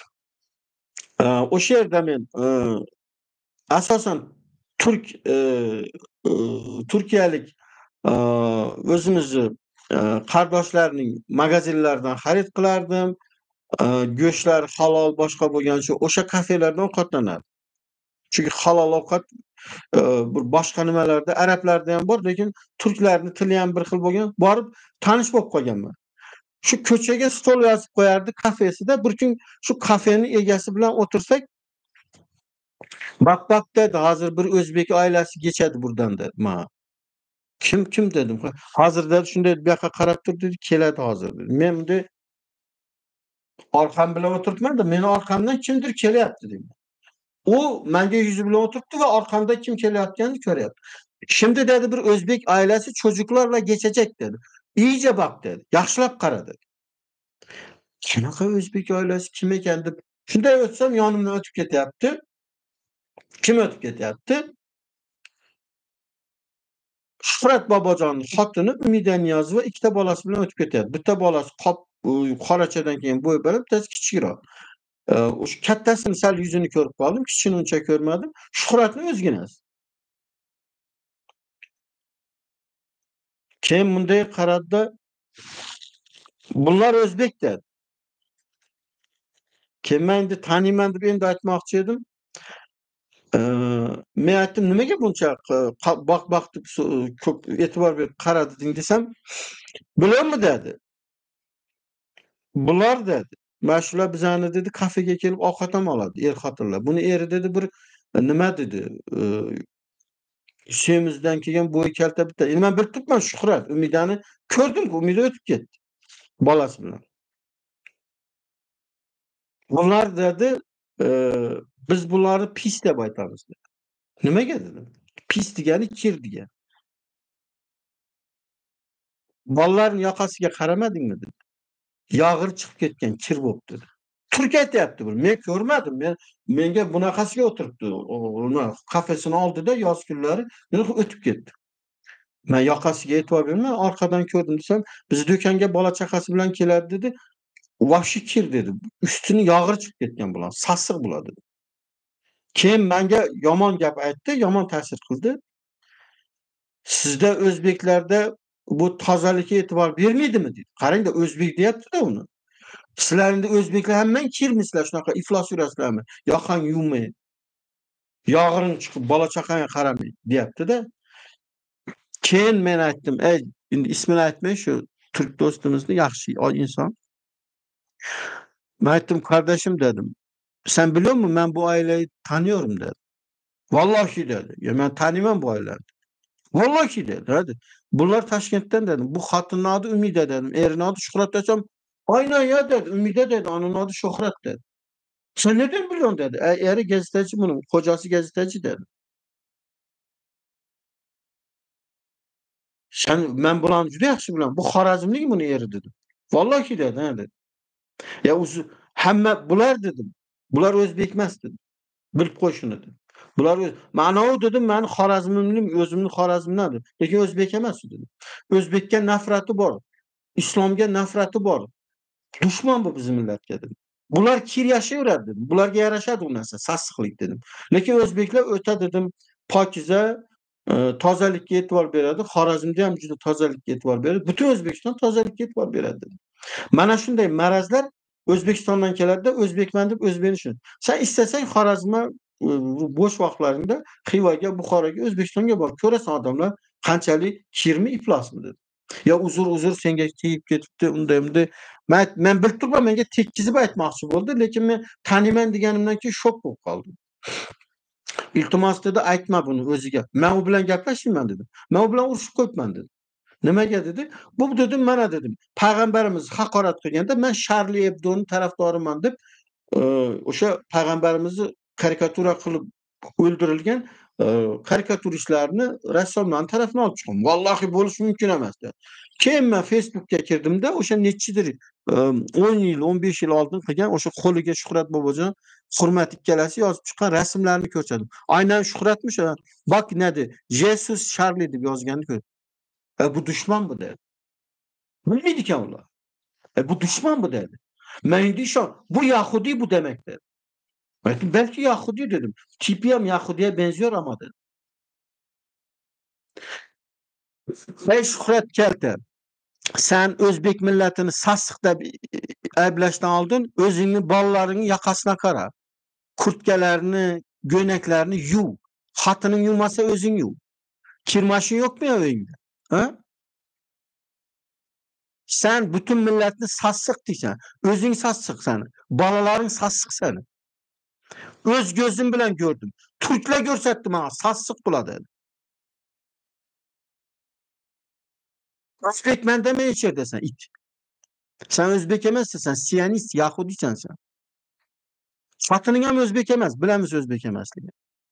o'sha yerda men asosan turk turkiyalik o'zimizni qardoshlarning magazinlaridan xarid qilardim. Go'shtlar halol boshqa bo'lgancha o'sha kafelardan ovqatlanardim. Chunki halol ovqat bir boshqa nimalarda arablarda ham bor, lekin turklarning tili ham bir xil bo'lgan, borib tanish bo'lib qolganman. Shu ko'chaga stol yozib qo'yardi kafesida. Bir kun shu kafening egasi bilan o'tirsak, bak bak dedi, hozir bir o'zbek oilasi kechadi burdan dedi. Ma. Kim kim dedim. Hozir dedi shunday bu yoqqa qarab tur dedi, keladi hozir dedi. Men bunday orqam bilan o'tiribman-da, meni orqamdan kimdir kelyapti dedim. U menga yuzi bilan o'tiribdi va orqamda kim kelayotganini ko'ryapti. Şimdi dedi bir o'zbek oilasi çocuklarla geçecek dedi. İyice bak dedi. Yaxshilab qara dedi. Qanaqa o'zbek oilasi kim ekan deb shunday o'tsam yonimdan o'tib ketyapti. Kim o'tib ketyapti? Shuhrat Bobojonning xotini Umida Niyozova ikkita bolasi bilan o'tib ketyapti. Bitta bolasi qop qorachadan keyin bo'y berib, bittasi kichikroq. O'sha kattasini sal yuzini ko'rib qoldim, kichikini uncha ko'rmadim. Shuhratning o'zginasi. Keyin bunday qaradida bunlar o'zbek dedi. Keyin men endi taniyman deb endi aytmoqchi edim. Men aytdim, nimaga buncha baq baq deb ko'p e'tibor berib qarading desam, "Bilamanmi?" dedi. "Bular" dedi. Mana shular bizani dedi kafega kelib ovqat ham oladi er-xotinlar. Buni eri dedi bir nima dedi, eee, semizdan kelgan bo'yi kalta bitta. Endi men bilib turibman Shuhrat, Umidani ko'rdim-ku, Umida o'tib ketdi bolasi bilan. Bular dedi, eee, biz bularni pis deb aytamiz dedi. Nimaga dedim. Pis degani kir degani. Bolalarning yoqasiga qaramadingmi dedi. Yog'ir chiqib ketgan, kir bo'lib dedi. Turk aytyapti buni. Men ko'rmadim. Men menga bunaqasiga o'tiribdi. O nima kafesini oldida yoz kunlari meni o'tib ketdi. Men yoqasiga e'tibor bermay orqadan ko'rdim desam, biz do'konga bola chaqasi bilan keladi dedi. Vobshe kir dedi. Ustini yog'ir chiqib ketgan bular, sassiq bular dedi. Keyin menga yomon gap aytdi, yomon ta'sir qildi. Sizda o'zbeklarda bu tozalikka e'tibor bermaydimi dedi. Qarang-da, o'zbek deyapti-da uni. Sizlarda o'zbeklar hammang kirmisizlar shunaqa iflos yurasizlarmi? Yoqang yuvmay. Yog'iring chiqib bola chaqangga qaramay deyapti-da. Keyin men aytdim, ey, endi ismini aytmay shu turk do'stimizni yaxshi inson. Men aytdim, "Kardeşim" dedim. "Sen biliyor musun ben bu aileyi tanıyorum" dedim. "Vallahi" dedi. "Ya ben tanıyman bu aileyi." "Vallahi" dedi. Hadi. "Bunlar Toshkentdan" dedim. "Bu xotinning adı Umida" dedim. "Erining adı Shuhrat" desam, "Aynen ya" dedi. "Umida" dedi. "Onun adı Shuhrat" dedi. "Sen nereden biliyorsun" dedi. "E, eri gazeteci bunun, kocası gazeteci" dedi. "Sen men bularni juda yaxshi bilaman. Bu Xorazmlik buni eri" dedim. "Vallahi" dedi. "Ha" dedi. "Ya o'zi hamma bular" dedim. "Bular o'zbek emas" dedim. "Bilib qo'y shuni" dedim. "Bular o'z" "Manavi" dedim, "meni Xorazmimlik, o'zimni Xorazmdan" dedim. "Lekin o'zbek emas" dedim. "O'zbekka nafrati bor, islomga nafrati bor. Dushman bu bizim millatga" dedim. "Bular kir yashayveradi" dedim. "Bularga yarashadi u narsa, sassiqlik" dedim. "Lekin o'zbeklar o'ta" dedim, "pokiza, eee, tozalikka e'tibor beradi. Xorazmda ham juda tozalikka e'tibor beradi. Butun O'zbekiston tozalikka e'tibor beradi" dedim. Mana shunday marazlar O'zbekistondan keladi-da, o'zbekman deb o'zbekni shun. Sen istasang Xorazmga, ııı, bo'sh vaqtlaringda Xivaga, Buxoroga, O'zbekistonga bor. Ko'rasan odamlar qanchalik kirmi, iflosmi dedim. "Ya uzr, uzr, senga tegib ketibdi, unday, bunday." Men men bilib turibman, menga tekkizib aytmoqchi bo'ldi, lekin men taniyman deganimdan keyin shok bo'lib qoldim. "Iltimos" dedi, "aytma buni o'ziga. Men u bilan gaplashmayman" dedim. "Men u bilan urushib qo'yibman" dedim. "Nimaga" dedi. "Bu" dedim, "mana" dedim, "payg'ambarimiz haqorat qilganda men Charlie Hebdo'ning tarafdoriman" deb, eee, o'sha payg'ambarimizni karikatura qilib o'ldirilgan, eee, karikaturistlarni, rassomlarni tarafini olib chiqaman. "Vallahi bo'lishi mumkin emas" dedi. Keyin men Facebook'ga kirdimda o'sha nechidir, eee, o'n yil, o'n besh yil oldin qilgan o'sha qo'liga Shuhrat Bobojon, Hurmat ikkalasi yozib chiqqan rasmlarni ko'rsadim. Aynan Shuhratmish a. "Bak" dedi, "Jesus Charlie" deb yozganini ko'rdim. "E, bu dushman bu" dedi. Bilmaydi ekan ular. "E, bu dushman bu" dedi. Men endi ishon, "Bu Yahudiy bu" demek dedi. Aytdim, "Belki Yahudi" dedim. "Tipi ham Yahudiga benziyor ama" dedim. "Ey Shuhrat kalta, sen o'zbek millatini sassiq deb ayblashdan oldin o'zingni bolalaringning yoqasini qara. Kurtkalarini, go'naklarini yuv. Xotining yuvmasa o'zing yuv. Kirmashin yo'qmi uyingda? Ha? Sen butun millatni sassiq deysan. O'zing sassiqsan. Bolalaring sassiq seni. O'z ko'zim bilan ko'rdim. Turklar ko'rsatdi menga, sassiq bular" dedi. "O'zbekman demay ichir" desan, it. Sen o'zbek emassan, sen sionist, yahudiysan sen. Xotining ham o'zbek emas, bilamiz o'zbek emasligini.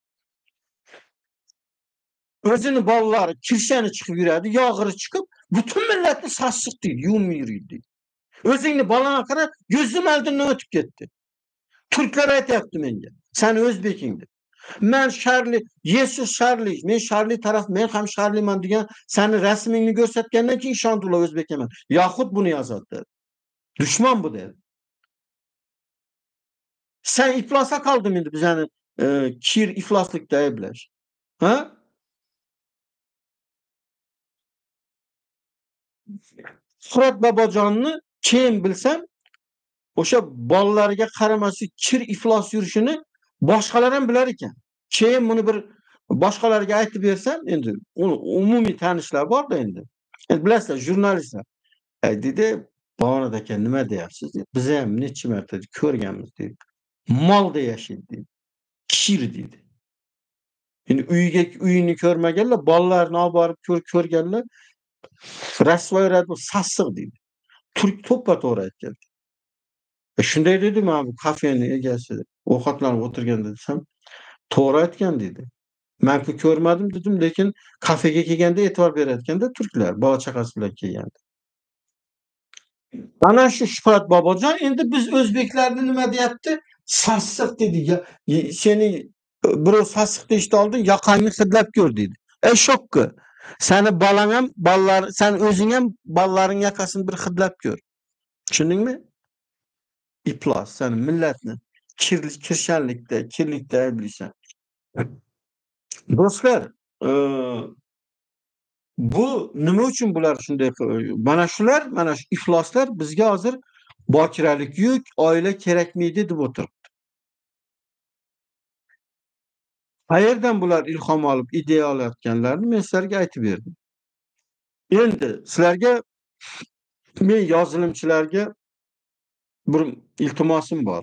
O'zini bolalari kirshani chiqib yuradi, yog'iri chiqib, butun millatni sassiq deydi, yuvmay yuriydi deydi. O'zingni bolangga qara, ko'zim oldimdan o'tib ketdi. Turklar aytyapti menga, "Sen o'zbeking" deb. Men Charlie, Jesus Charlie, men Charlie taraf, men ham Charlieman degan seni rasmingni ko'rsatgandan keyin ishondim ular o'zbek emas. Yahud buni yozadi dedi. "Dushman bu" dedi. Sen iflosa qolding endi bizani, eee, kir ifloslikda ayblash. Ha? Shuhrat Bobojonni keyin bilsam, o'sha bolalariga qaramaslik, kir iflos yurishini boshqalar ham bilar ekan. Keyin buni bir boshqalarga aytib bersam, endi uni umumiy tanishlar bor-da endi. Endi bilasizlar, jurnalistlar. "Ay" dedi, Bana aka nima deyapsiz dedi. Biz ham necha marta ko'rganmiz dedi. Molda yashaydi dedi. Kishir dedi. Endi uyiga uyini ko'rmaganlar, bolalarini olib borib ko'r ko'rganlar rasvoy rasvoy sassiq dedi. Turk to'ppa-to'g'ri aytgan. E shunday dedim abi kafeni egasi ovqatlanib o'tirganda desam, to'g'ri aytgan dedi. Men ku ko'rmadim dedim, lekin kafega kelganda e'tibor berayotganda turklar bola chaqasi bilan kelganda. Ana shu Shuhrat Bobojon endi biz o'zbeklarni nima deyapti? Sassiq dedi. Ya, y- seni e, birov sassiq deyishni oldin yoqangni hidlab ko'r dedi. Ey shokka. Seni bolang ham, bolalar, sen o'zing ham bolalaring yoqasini bir hidlab ko'r. Tushundingmi? İplas, sen milletni kirli kirshanlikda, kirlikda ayblaysan. Do'stlar, e, bu nima uchun bular shunday qil- mana shular, mana shu ifloslar bizga hozir bokiralik yo'q, oila kerakmaydi deb o'tiribdi. Qayerdan bular ilhom olib ideya olayotganlarini men sizlarga aytib berdim. Endi sizlarga men yozilımchilarga bir iltimosim bor.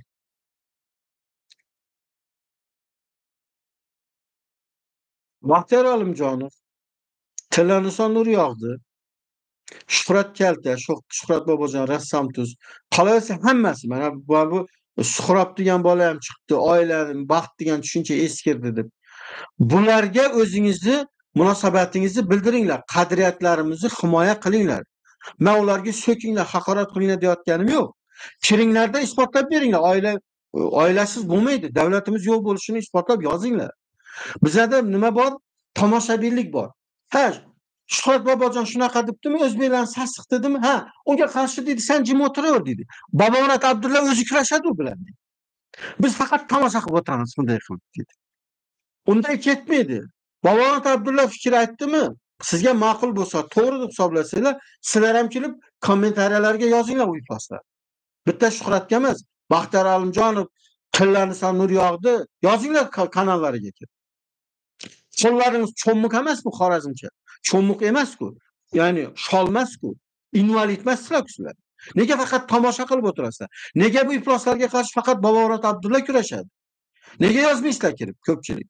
Baxtiyor Olimjonov tilini nur yog'di. Shuhrat Kalta, Shuh- Shuhrat Bobojon, rassom tuz. Qolaversa hammasi mana bu, bu Suhrob degan bola ham chiqdi. Oilaning baxt degan tushuncha eskirdi deb. Bularga o'zingizni munosabatingizni bildiringlar. Qadriyatlarimizni himoya qilinglar. Men ularga so'kinglar, haqorat qilinglar deyotganim yo'q. Kiringlarda isbotlab beringlar. Oila oilasiz bo'lmaydi. Davlatimiz yo'q bo'lishini isbotlab yozinglar. Bizada nima bor? Tomoshabinlik bor. Ha, Shuhrat Bobojon shunaqa debdimi, o'zbeklarni sassiq dedimi? Ha, unga qarshi dedi, sen jim o'tiraver dedi. Bobomurod Abdulla o'zi kurashadi u bilan. Biz faqat tomosha qilib o'tiramiz bunday qilib dedi. Unday ketmaydi. Bobomurod Abdulla fikr aytdimi? Sizga ma'qul bo'lsa, to'g'ri deb hisoblasanglar, sizlar ham kelib kommentariyalarga yozinglar u ifloslar. Bitta Shuhratga emas, Baxtiyor Olimjonov tillarni nur yog'di, yozinglar kanallariga kelib. Qo'llarimiz cho'mmuq emasmi Xorazmcha? Cho'mmuq emas-ku. Ya'ni shol emas-ku. Invalid emaslar sizlar. Nega faqat tomosha qilib o'tirasizlar? Nega bu ifloslarga qarshi faqat Bobomurod Abdulla kurashadi? Nega yozmaysizlar kirib ko'pchilik?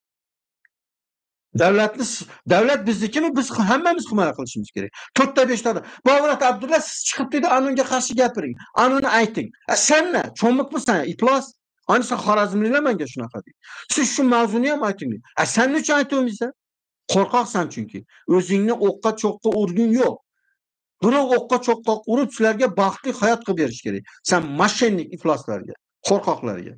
Davlatni davlat biznikimi? Biz hammamiz himoya qilishimiz kerak. to'rtta beshta odam. Bobomurod Abdulla siz chiqib dedi, anunga qarshi gapiring. Anuni ayting. A senmi? Cho'mmuqmisan? Iflos? Ani sen Xorazmliklar menga shunaqa deydi. Siz shu mavzuni ham ayting. A sen nechun aytolmaysan? Qo'rqoqsan chunki. O'zingni o'qqa cho'qqa urging yo'q. Birov o'qqa cho'qqa urib sizlarga baxtli hayot qilib berish kerak. Sen moshennik ifloslarga, qo'rqoqlarga.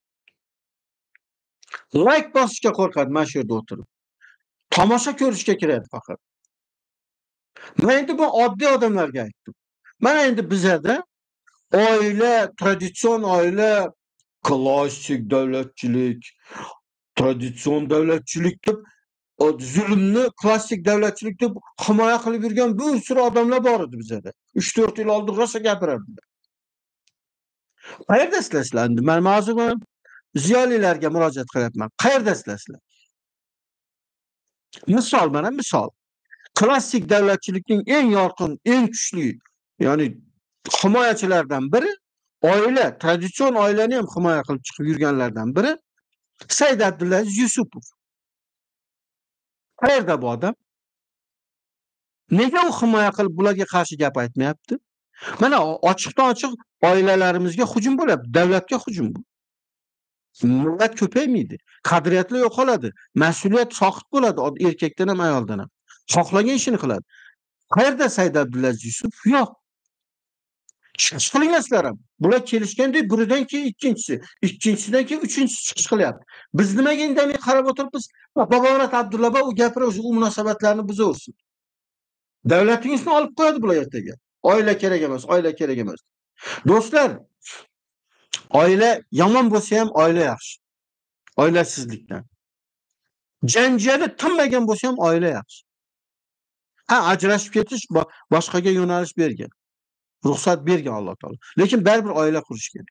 Like bosishga qo'rqadi mana shu yerda o'tirib. Tomosha ko'rishga kiradi faqat. Men endi bu oddiy odamlarga aytdim. Mana endi bizada oila, traditsion oila, klassik davlatchilik, traditsion davlatchilik deb o zulmni klassik davlatchilik deb himoya qilib yurgan bir sürü odamlar bor edi bizada. uch to'rt yil oldin rosa gapirardilar. Qayerdasizlar sizlar endi? Men hozir ziyolilarga murojaat qilyapman. Qayerdasizlar sizlar? Misol mana misol. Klassik davlatchilikning eng yorqin, eng kuchli, ya'ni himoyachilaridan biri oila, traditsion oilani ham himoya qilib chiqib yurganlardan biri Said Abdulaziz Yusupov. Qayerda bu odam? Nega u himoya qilib bularga qarshi gap aytmayapti? Mana ochiqdan ochiq oilalarimizga hujum bo'lyapti, davlatga hujum bu. Millat ko'paymaydi, qadriyatlar yo'qoladi, mas'uliyat soqit bo'ladi erkakdan ham ayoldan ham. Xohlagan ishini qiladi. Qayerda Said Abdulaziz Yusupov? Yo'q. Chiqish qilinglar sizlar ham. Bular kelishganda biridan keyin ikkinchisi, ikkinchisidan keyin uchinchisi chiqish qilyapti. Biz nimaga indamay qarab o'tiribmiz? Bobomurod Abdulla u gapirib u munosabatlarni buzaversin. Davlatingizni olib qo'yadi bular ertaga. Oila kerak emas, oila kerak emas. Do'stlar, oila yomon bo'lsa ham oila yaxshi. Oilasizlikdan. Janjali tinmagan bo'lsa ham oila yaxshi. Ha, ajrashib ketish boshqaga yo'nalish bergan. Ruxsat bergan Alloh taolo. Lekin baribir oila qurish kerak.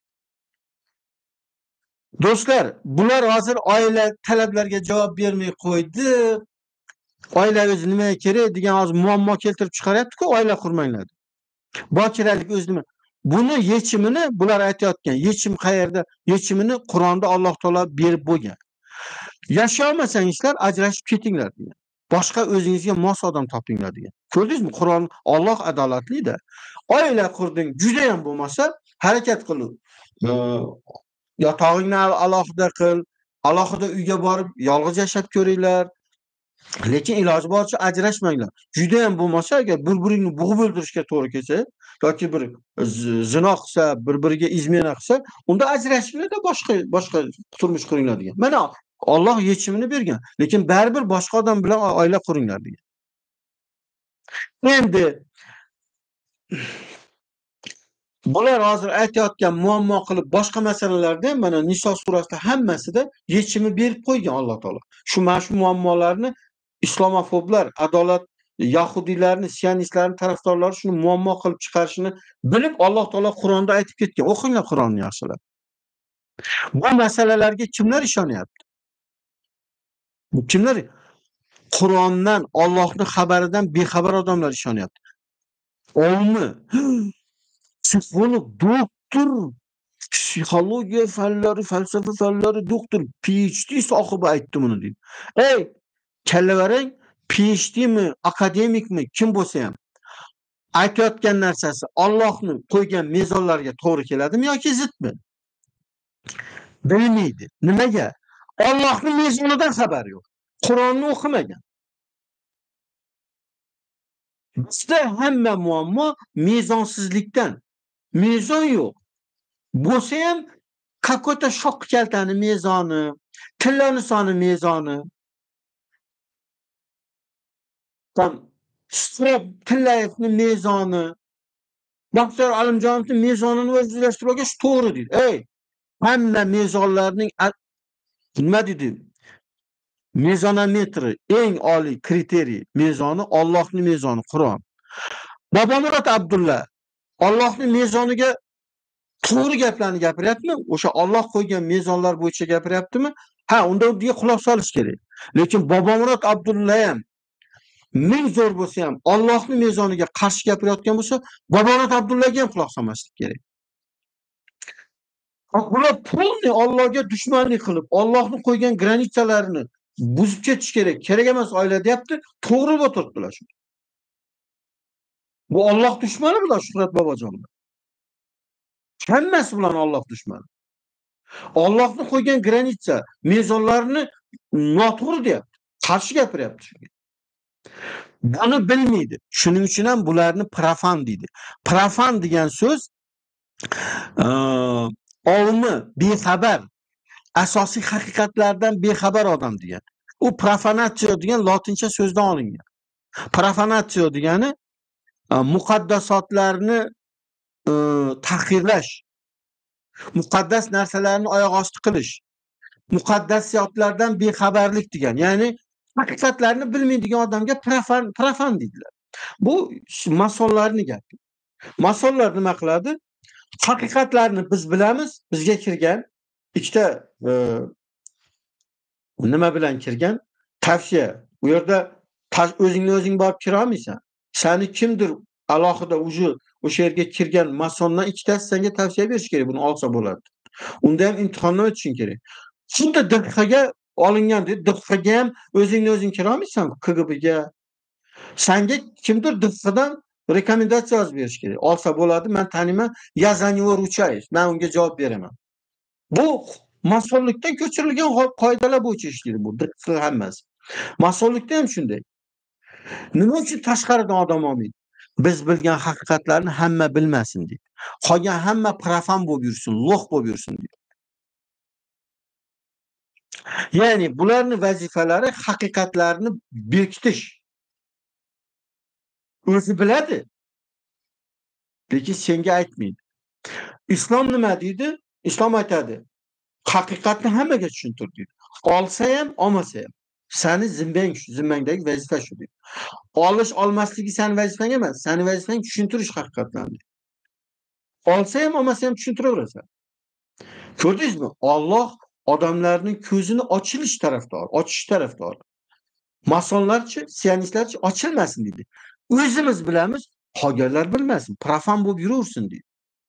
Do'stlar, bular hozir oila talablarga javob bermay qo'ydi. Oila o'zi nimaga kerak degan hozir muammo keltirib chiqaryapti-ku, oila qurmanglar. Bokiralik o'zi nima? Buni yechimini bular aytayotgan. Yechim qayerda? Yechimini Qur'onda Alloh taolo berib bo'lgan. Yashay olmasangizlar ajrashib ketinglar degan. Boshqa o'zingizga mos odam topinglar degan. Ko'rdingizmi? Qur'on Alloh adolatli-da. Oila qurding, juda ham bo'lmasa harakat qil. Yotog'ingni alohida qil, alohida uyga borib yolg'iz yashab ko'ringlar. Lekin iloji boricha ajrashmanglar. Juda ham bo'lmasa agar bir-biringni bo'g'ib o'ldirishga to'g'ri kelsa yoki bir zino qilsa, bir-biriga izmena qilsa, unda ajrashinglar-da boshqa boshqa turmush quringlar degan. Mana Alloh yechimini bergan. Lekin baribir boshqa odam bilan oila quringlar degan. Endi bular hozir aytayotgan muammo qilib boshqa masalalarda ham mana Niso surasida hammasida yechimi berib qo'ygan Alloh taolo. Shu mana shu muammolarni islomofoblar, adolat yahudiylarni, sionistlarning tarafdorlari shuni muammo qilib chiqarishini bilib Alloh taolo Qur'onda aytib ketgan. O'qinglar Qur'onni yaxshilab. Bu masalalarga kimlar ishonyapti? Bu kimlar? Qur'ondan, Allohning xabaridan bexabar odamlar ishonyapti. Ovmi? Psixolog, doktor, psixologiya fanlari, falsafa fanlari doktor, PhD sohibi aytdi buni deydi. Ey, kallavarang, PhDmi, akademikmi, kim bo'lsa ham aytayotgan narsasi Allohning qo'ygan mezonlarga to'g'ri keladimi yoki zidmi? Bilmaydi. Nimaga? Allohning mezonidan xabari yo'q. Qur'onni o'qimagan. Bizda hamma muammo mezonsizlikdan. Mezon yo'q. Bo'lsa ham какой-то shoq kaltani mezoni, tillani soni mezoni. Tam Surob Tillayevning mezoni, Baxtiyor Alimjonovning mezonini o'zlashtirib olgan shu to'g'ri deydi. Ey, hamma mezonlarning nima dedi? Mezonometri eng oliy kriteriy mezoni Allohning mezoni Qur'on. Bobomurod Abdulla Allohning mezoniga to'g'ri gaplarni gapiryaptimi? O'sha Alloh qo'ygan mezonlar bo'yicha gapiryaptimi? Ha, unda unga quloq solish kerak. Lekin Bobomurod Abdulla ham ming zo'r bo'lsa ham Allohning mezoniga qarshi gapirayotgan bo'lsa, Bobomurod Abdullaga ham quloq solmaslik kerak. Bular polni Allohga dushmanlik qilib, Allohning qo'ygan granitsalarini buzib ketish kerak. Kerak emas oila deyapti, to'g'ri o'tiribdilar shu. Bu Alloh dushmani bular Shuhrat Bobojonlar. Hammasi bilan Alloh dushmani. Allohning qo'ygan granitsa, mezonlarini noto'g'ri deyapti. Qarshi gapiryapti shunga. Buni bilmaydi. Shuning uchun ham bularni profan deydi. Profan degan so'z ovmi, bexabar, asosiy haqiqatlardan bexabar odam degan. U profanatio degan lotincha so'zdan olingan. Profanatio degani muqaddasotlarni tahqirlash, muqaddas narsalarni oyoq osti qilish, muqaddasiyatlardan bexabarlik degan. Ya'ni haqiqatlarni bilmaydigan odamga profan profan deydilar. Bu masonlarning gapi. Masonlar nima qiladi? Haqiqatlarni biz bilamiz, bizga kirgan ikkita e, nima bilan kirgan? Tavsiya. U yerda o'zingni o'zing borib kira olmaysan. Seni kimdir alohida uji o'sha yerga kirgan masondan ikkitasi senga tavsiya berish kerak, buni olsa bo'ladi. Unda ham imtihondan o'tishing kerak. Xuddi D X ga olingan deb D X ga ham o'zingni o'zing kira olmaysan, K G B ga. Senga kimdir D X dan rekomendatsiya yozib berish kerak. Olsa bo'ladi, men taniyman, я за него ручаюсь. Men unga javob beraman. Bu masonlikdan ko'chirilgan qoidalar bo'yicha ishlaydi bu D X hammasi. Masonlikda ham shunday. Nima uchun tashqaridan odam olmaydi? Biz bilgan haqiqatlarni hamma bilmasin deydi. Qolgan hamma profan bo'lib yursin, lo'q bo'lib yursin deydi. Ya'ni bularning vazifalari haqiqatlarni berkitish. O'zi biladi. Lekin senga aytmaydi. Islom nima deydi? Islom aytadi. Haqiqatni hammaga tushuntir deydi. Olsa ham, olmasa ham. Seni zimmang shu, zimmangdagi vazifa shu deydi. Olish olmasligi seni vazifang emas, seni vazifang tushuntirish haqiqatlarni. Olsa ham, olmasa ham tushuntiraversan. Ko'rdingizmi? Alloh odamlarning ko'zini ochilish tarafdori, ochish tarafdori. Masonlarchi, sionistlarchi ochilmasin deydi. O'zimiz bilamiz, Qolganlar bilmasin, profan bo'lib yuraversin deydi.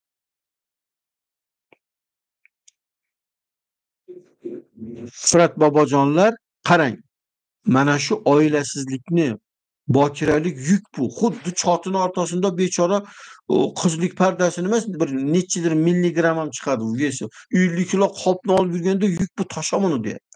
Shuhrat Bobojonlar qarang, mana shu oilasizlikni, bokiralik yuk bu. Xuddi chotini o'rtasida bechora o qizlik pardasini emas, bir nechidir milligram ham chiqadi vesi. Uyliklar qopni olib yurganda yuk bu tashamini deyapti.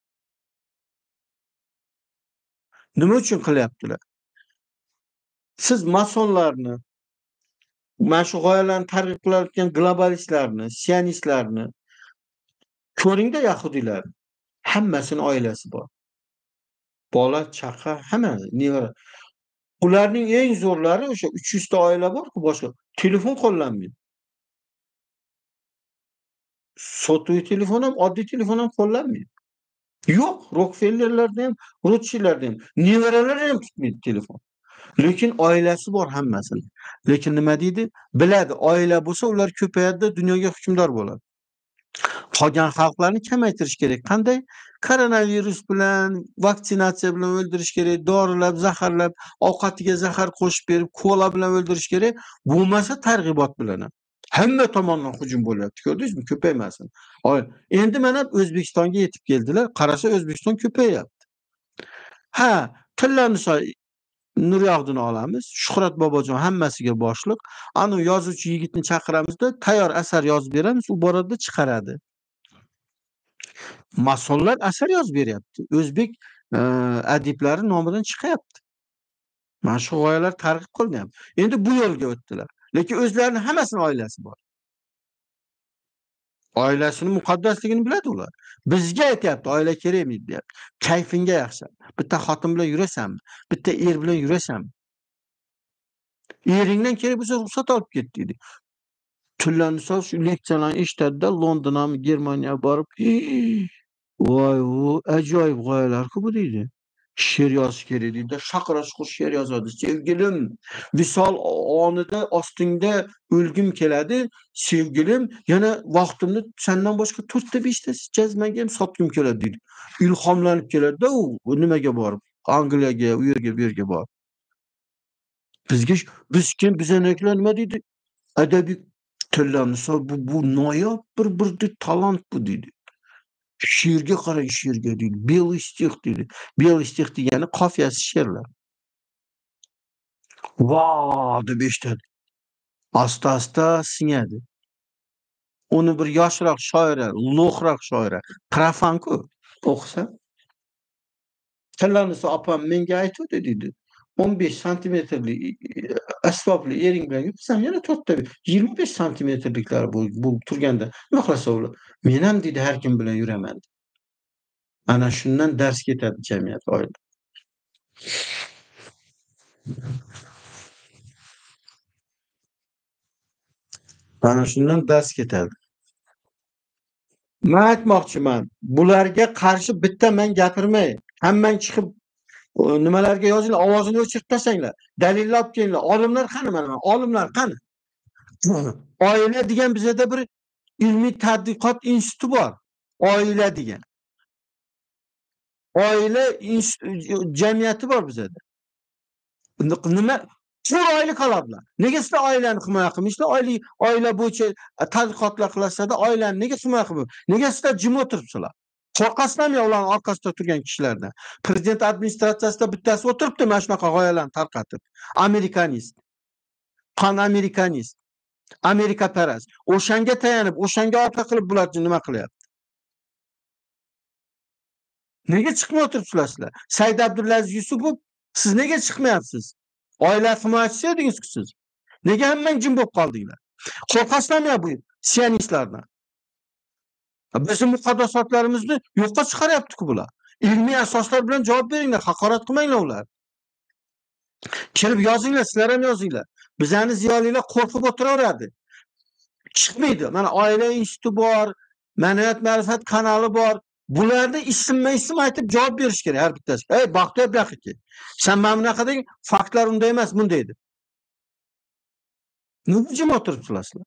Nima uchun qilyaptilar? Siz masonlarni, mana shu g'oyalarni targ'ib qilayotgan globalistlarni, sionistlarni ko'ring-da yahudiylarni. Hammasini oilasi bor. Bola, chaqa, hamma nevara. Ularning eng zo'rlari o'sha uch yuz ta oila bor-ku boshqa. Telefon qo'llanmaydi. Sotuvli telefon ham, oddiy telefon ham qo'llanmaydi. Yo'q, Rockefeller'larda ham, Rothschild'larda ham, nevaralari ham tutmaydi telefon. Lekin oilasi bor hammasini. Lekin nima deydi? Biladi, oila bo'lsa ular ko'payadi, dunyoga hukmdor bo'ladi. Qolgan xalqlarni kamaytirish kerak. Qanday? Koronavirus bilan, vaksinatsiya bilan o'ldirish kerak, dorilab, zaharlab, ovqatiga zahar qo'shib berib, kola bilan o'ldirish kerak. Bo'lmasa targ'ibot bilan ham. Hamma tomondan hujum bo'lyapti. Ko'rdingizmi? Ko'paymasin. Oy, endi mana O'zbekistonga yetib keldilar. Qarasa O'zbekiston ko'payyapti. Ha, Tilla-Niso Nuryog'dini olamiz. Shuhrat Bobojon hammasiga boshliq. Ana yozuvchi yigitni chaqiramizda, tayyor asar yozib beramiz, u boradi chiqaradi. Masonlar asar yozib beryapti. O'zbek e, adiblari nomidan chiqyapti. Mana shu g'oyalar targ'ib qilinyapti. Endi bu yo'lga o'tdilar. Lekin o'zlarining hammasini oilasi bor. Oilasini muqaddasligini biladi ular. Bizga aytyapti, oila kerakmi deyapti. Kayfingga yaxshi. Bitta xotin bilan yurasanmi? Bitta er bilan yurasanmi? Eringdan kerak bo'lsa ruxsat olib ket deydi. Tilla-Niso shu leksiyalarni eshitadi-da, Londonami, Germaniyaga borib, voy, u ajoyib g'oyalar-ku bu deydi. She'r yozish kerak deydi. Shaqira shuqur she'r yozadi. Sevgilim, visol onida ostingda o'lgim keladi. Sevgilim, yana vaqtimni sendan boshqa to'rtta beshta jazmaga ham sotgim keladi deydi. Ilhomlanib keladi-da u nimaga borib, Angliyaga, u yerga, bu yerga borib. Bizga biz kim, bizaneklar nima deydi? Adabiy Tilla-Niso bu bu noyob bir bir talant bu deydi. She'rga qarang, she'rga deydi. Белый stих deydi. Белый stих degani qofiyasi she'rlar. Vau deb eshitadi. Asta-asta singadi. Uni bir yoshroq shoira, ulug'roq shoira, Profanku o'qisa. Tilla-Niso opam menga aytuvdi deydi. o'n besh santimetrli asbobli ering bilan yursam yana to'rtta yigirma besh santimetrliklar bu bu turganda nima qilasa ular? Men ham deydi har kim bilan yuraman. Ana shundan dars ketadi jamiyat, oila. Mana shundan dars ketadi. Men aytmoqchiman, bularga qarshi bitta men gapirmay, hammang chiqib nimalarga yozinglar, ovozini o'chirib tashlanglar. Dalillar olib kelinglar. Olimlar qani mana? Olimlar qani? Oila degan bizda bir ilmiy tadqiqot instituti bor. Oila degan. Oila jamiyati bor bizda. Nima? Shu oila qoladilar. Nega sizlar oilani himoya qilmaysizlar? Oila oila bo'yicha tadqiqotlar qilasizlar-da, oilani nega himoya qilmaysiz? Nega sizlar jim o'tiribsizlar? Qo'rqasizlarmi ularning orqasida turgan kishilardan? Prezident administratsiyasida bittasi o'tiribdi mana shunaqa g'oyalarni tarqatib. Amerikanist. Pan amerikanist. Amerikaparast. O'shanga tayanib, o'shanga orqa qilib bular nima qilyapti? Nega chiqmay o'tiribsizlar sizlar? Said Abdulaziz Yusupov, siz nega chiqmayapsiz? Oila himoyachisi edingiz-ku siz. Nega hammang jim bo'lib qoldinglar? Qo'rqasizlarmi bu sionistlardan? Bizning muqaddasotlarimizni yo'qqa chiqaryapti-ku bular. Ilmiy asoslar bilan javob beringlar, haqorat qilmanglar ular. Kelib yozinglar, sizlar ham yozinglar. Bizani ziyolilar qo'rqib o'tiraveradi. Chiqmaydi. Mana oila instituti bor, ma'naviyat ma'rifat kanali bor. Bularni ism-ism aytib javob berish kerak har bittasi. Ey, Baxtiyor buyoqqa. Sen mana bunaqa deng, faktlar unday emas, bunday edi. Nima jim o'tiribsizlar sizlar?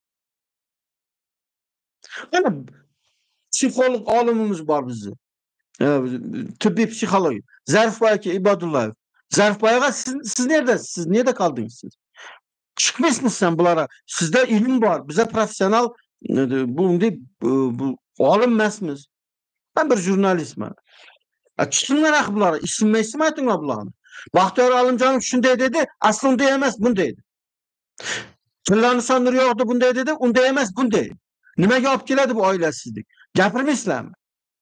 Mana psixolog olimimiz bor bizni. Tibbiy psixologiya. Zarifboy aka, Ibodullayev. Zarifboy aka, siz siz neredasiz? Siz nerede kaldınız siz? Çıkmışsınız sen bulara. Sizde ilim var. Bize profesyonel bu deyip bu olim emasmiz. Ben bir jurnalistman. Çıkınlar akı bulara. İsim isim aytыңlar bularni. Baxtiyor Alimjonov shunday dedi, asli unday emas, bunday dedi. Tillanison Nuryoqda bunday dedi, unday emas, bunday. Nimaga olib keladi bu oilasizlik? Gapirmaysizlarmi?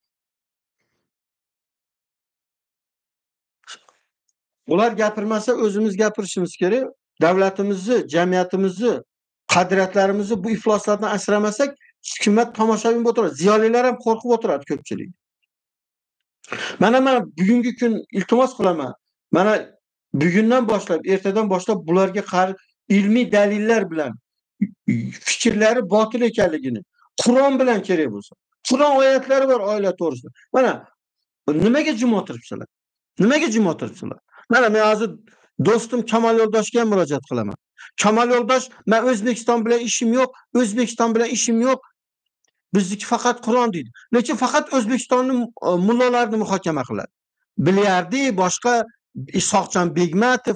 Ular gapirmasa o'zimiz gapirishimiz kerak. Davlatimizni, jamiyatimizni, qadriyatlarimizni bu ifloslardan asramasak, hukumat tomoshabin bo'lib o'tiradi. Ziyolilar ham qo'rqib o'tiradi ko'pchilik. Mana men bugungi kun iltimos qilaman. Mana bugundan boshlab, ertadan boshlab bularga qarshi ilmiy dalillar bilan fikrlari botil ekanligini, Qur'on bilan kerak bo'lsa. Qur'on oyatlari bor oila to'g'risida. Mana nimaga jim o'tiribsizlar? Nimaga jim o'tiribsizlar? Mana men hozir do'stim Kamol Yo'ldoshga ham murojaat qilaman. Kamol Yo'ldosh, men O'zbekiston bilan ishim yo'q, O'zbekiston bilan ishim yo'q. Bizniki faqat Qur'on deydi. Lekin faqat O'zbekistonning mullolarini muhokama qiladi. Bilyardi, boshqa Isoqjon Begmatov.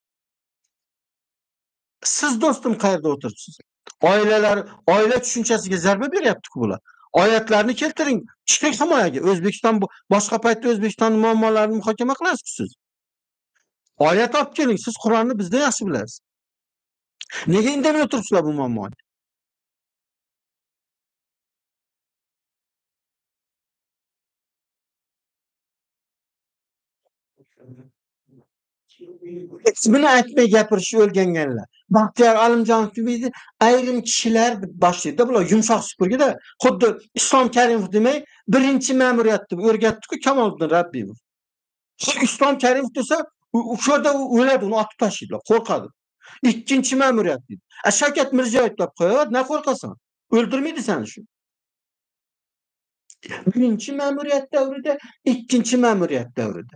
Siz do'stim qayerda o'tiribsiz? Oilalar, oila tushunchasiga zarba beryapti-ku bular. Oyatlarni keltiring, chiqing himoyaga. O'zbekiston boshqa paytda O'zbekistonning muammolarini muhokama qilasiz siz. Oyat olib keling, siz Qur'onni bizdan yaxshi bilasiz. Nega indamay o'tiribsizlar bu muammoni? Ismini aytmay gapirishni o'rganganlar. Baxtiyor Alimjonov gibi ayrim kishilar boshlaydi. Bular yumshoq supurgida, xuddi Islom Karimov demay, birinchi ma'muriyat deb o'rgatdi-ku Kamoliddin Rabbiyov. Islom Karimov desa, o'sha yerda o'ladi, uni otib tashlaydilar, qo'rqadi. Ikkinchi ma'muriyat deydi. A Shavkat Mirziyoyev deb qo'yadi, nima qo'rqasan? O'ldirmaydi seni shu. Birinchi ma'muriyat davrida, ikkinchi ma'muriyat davrida.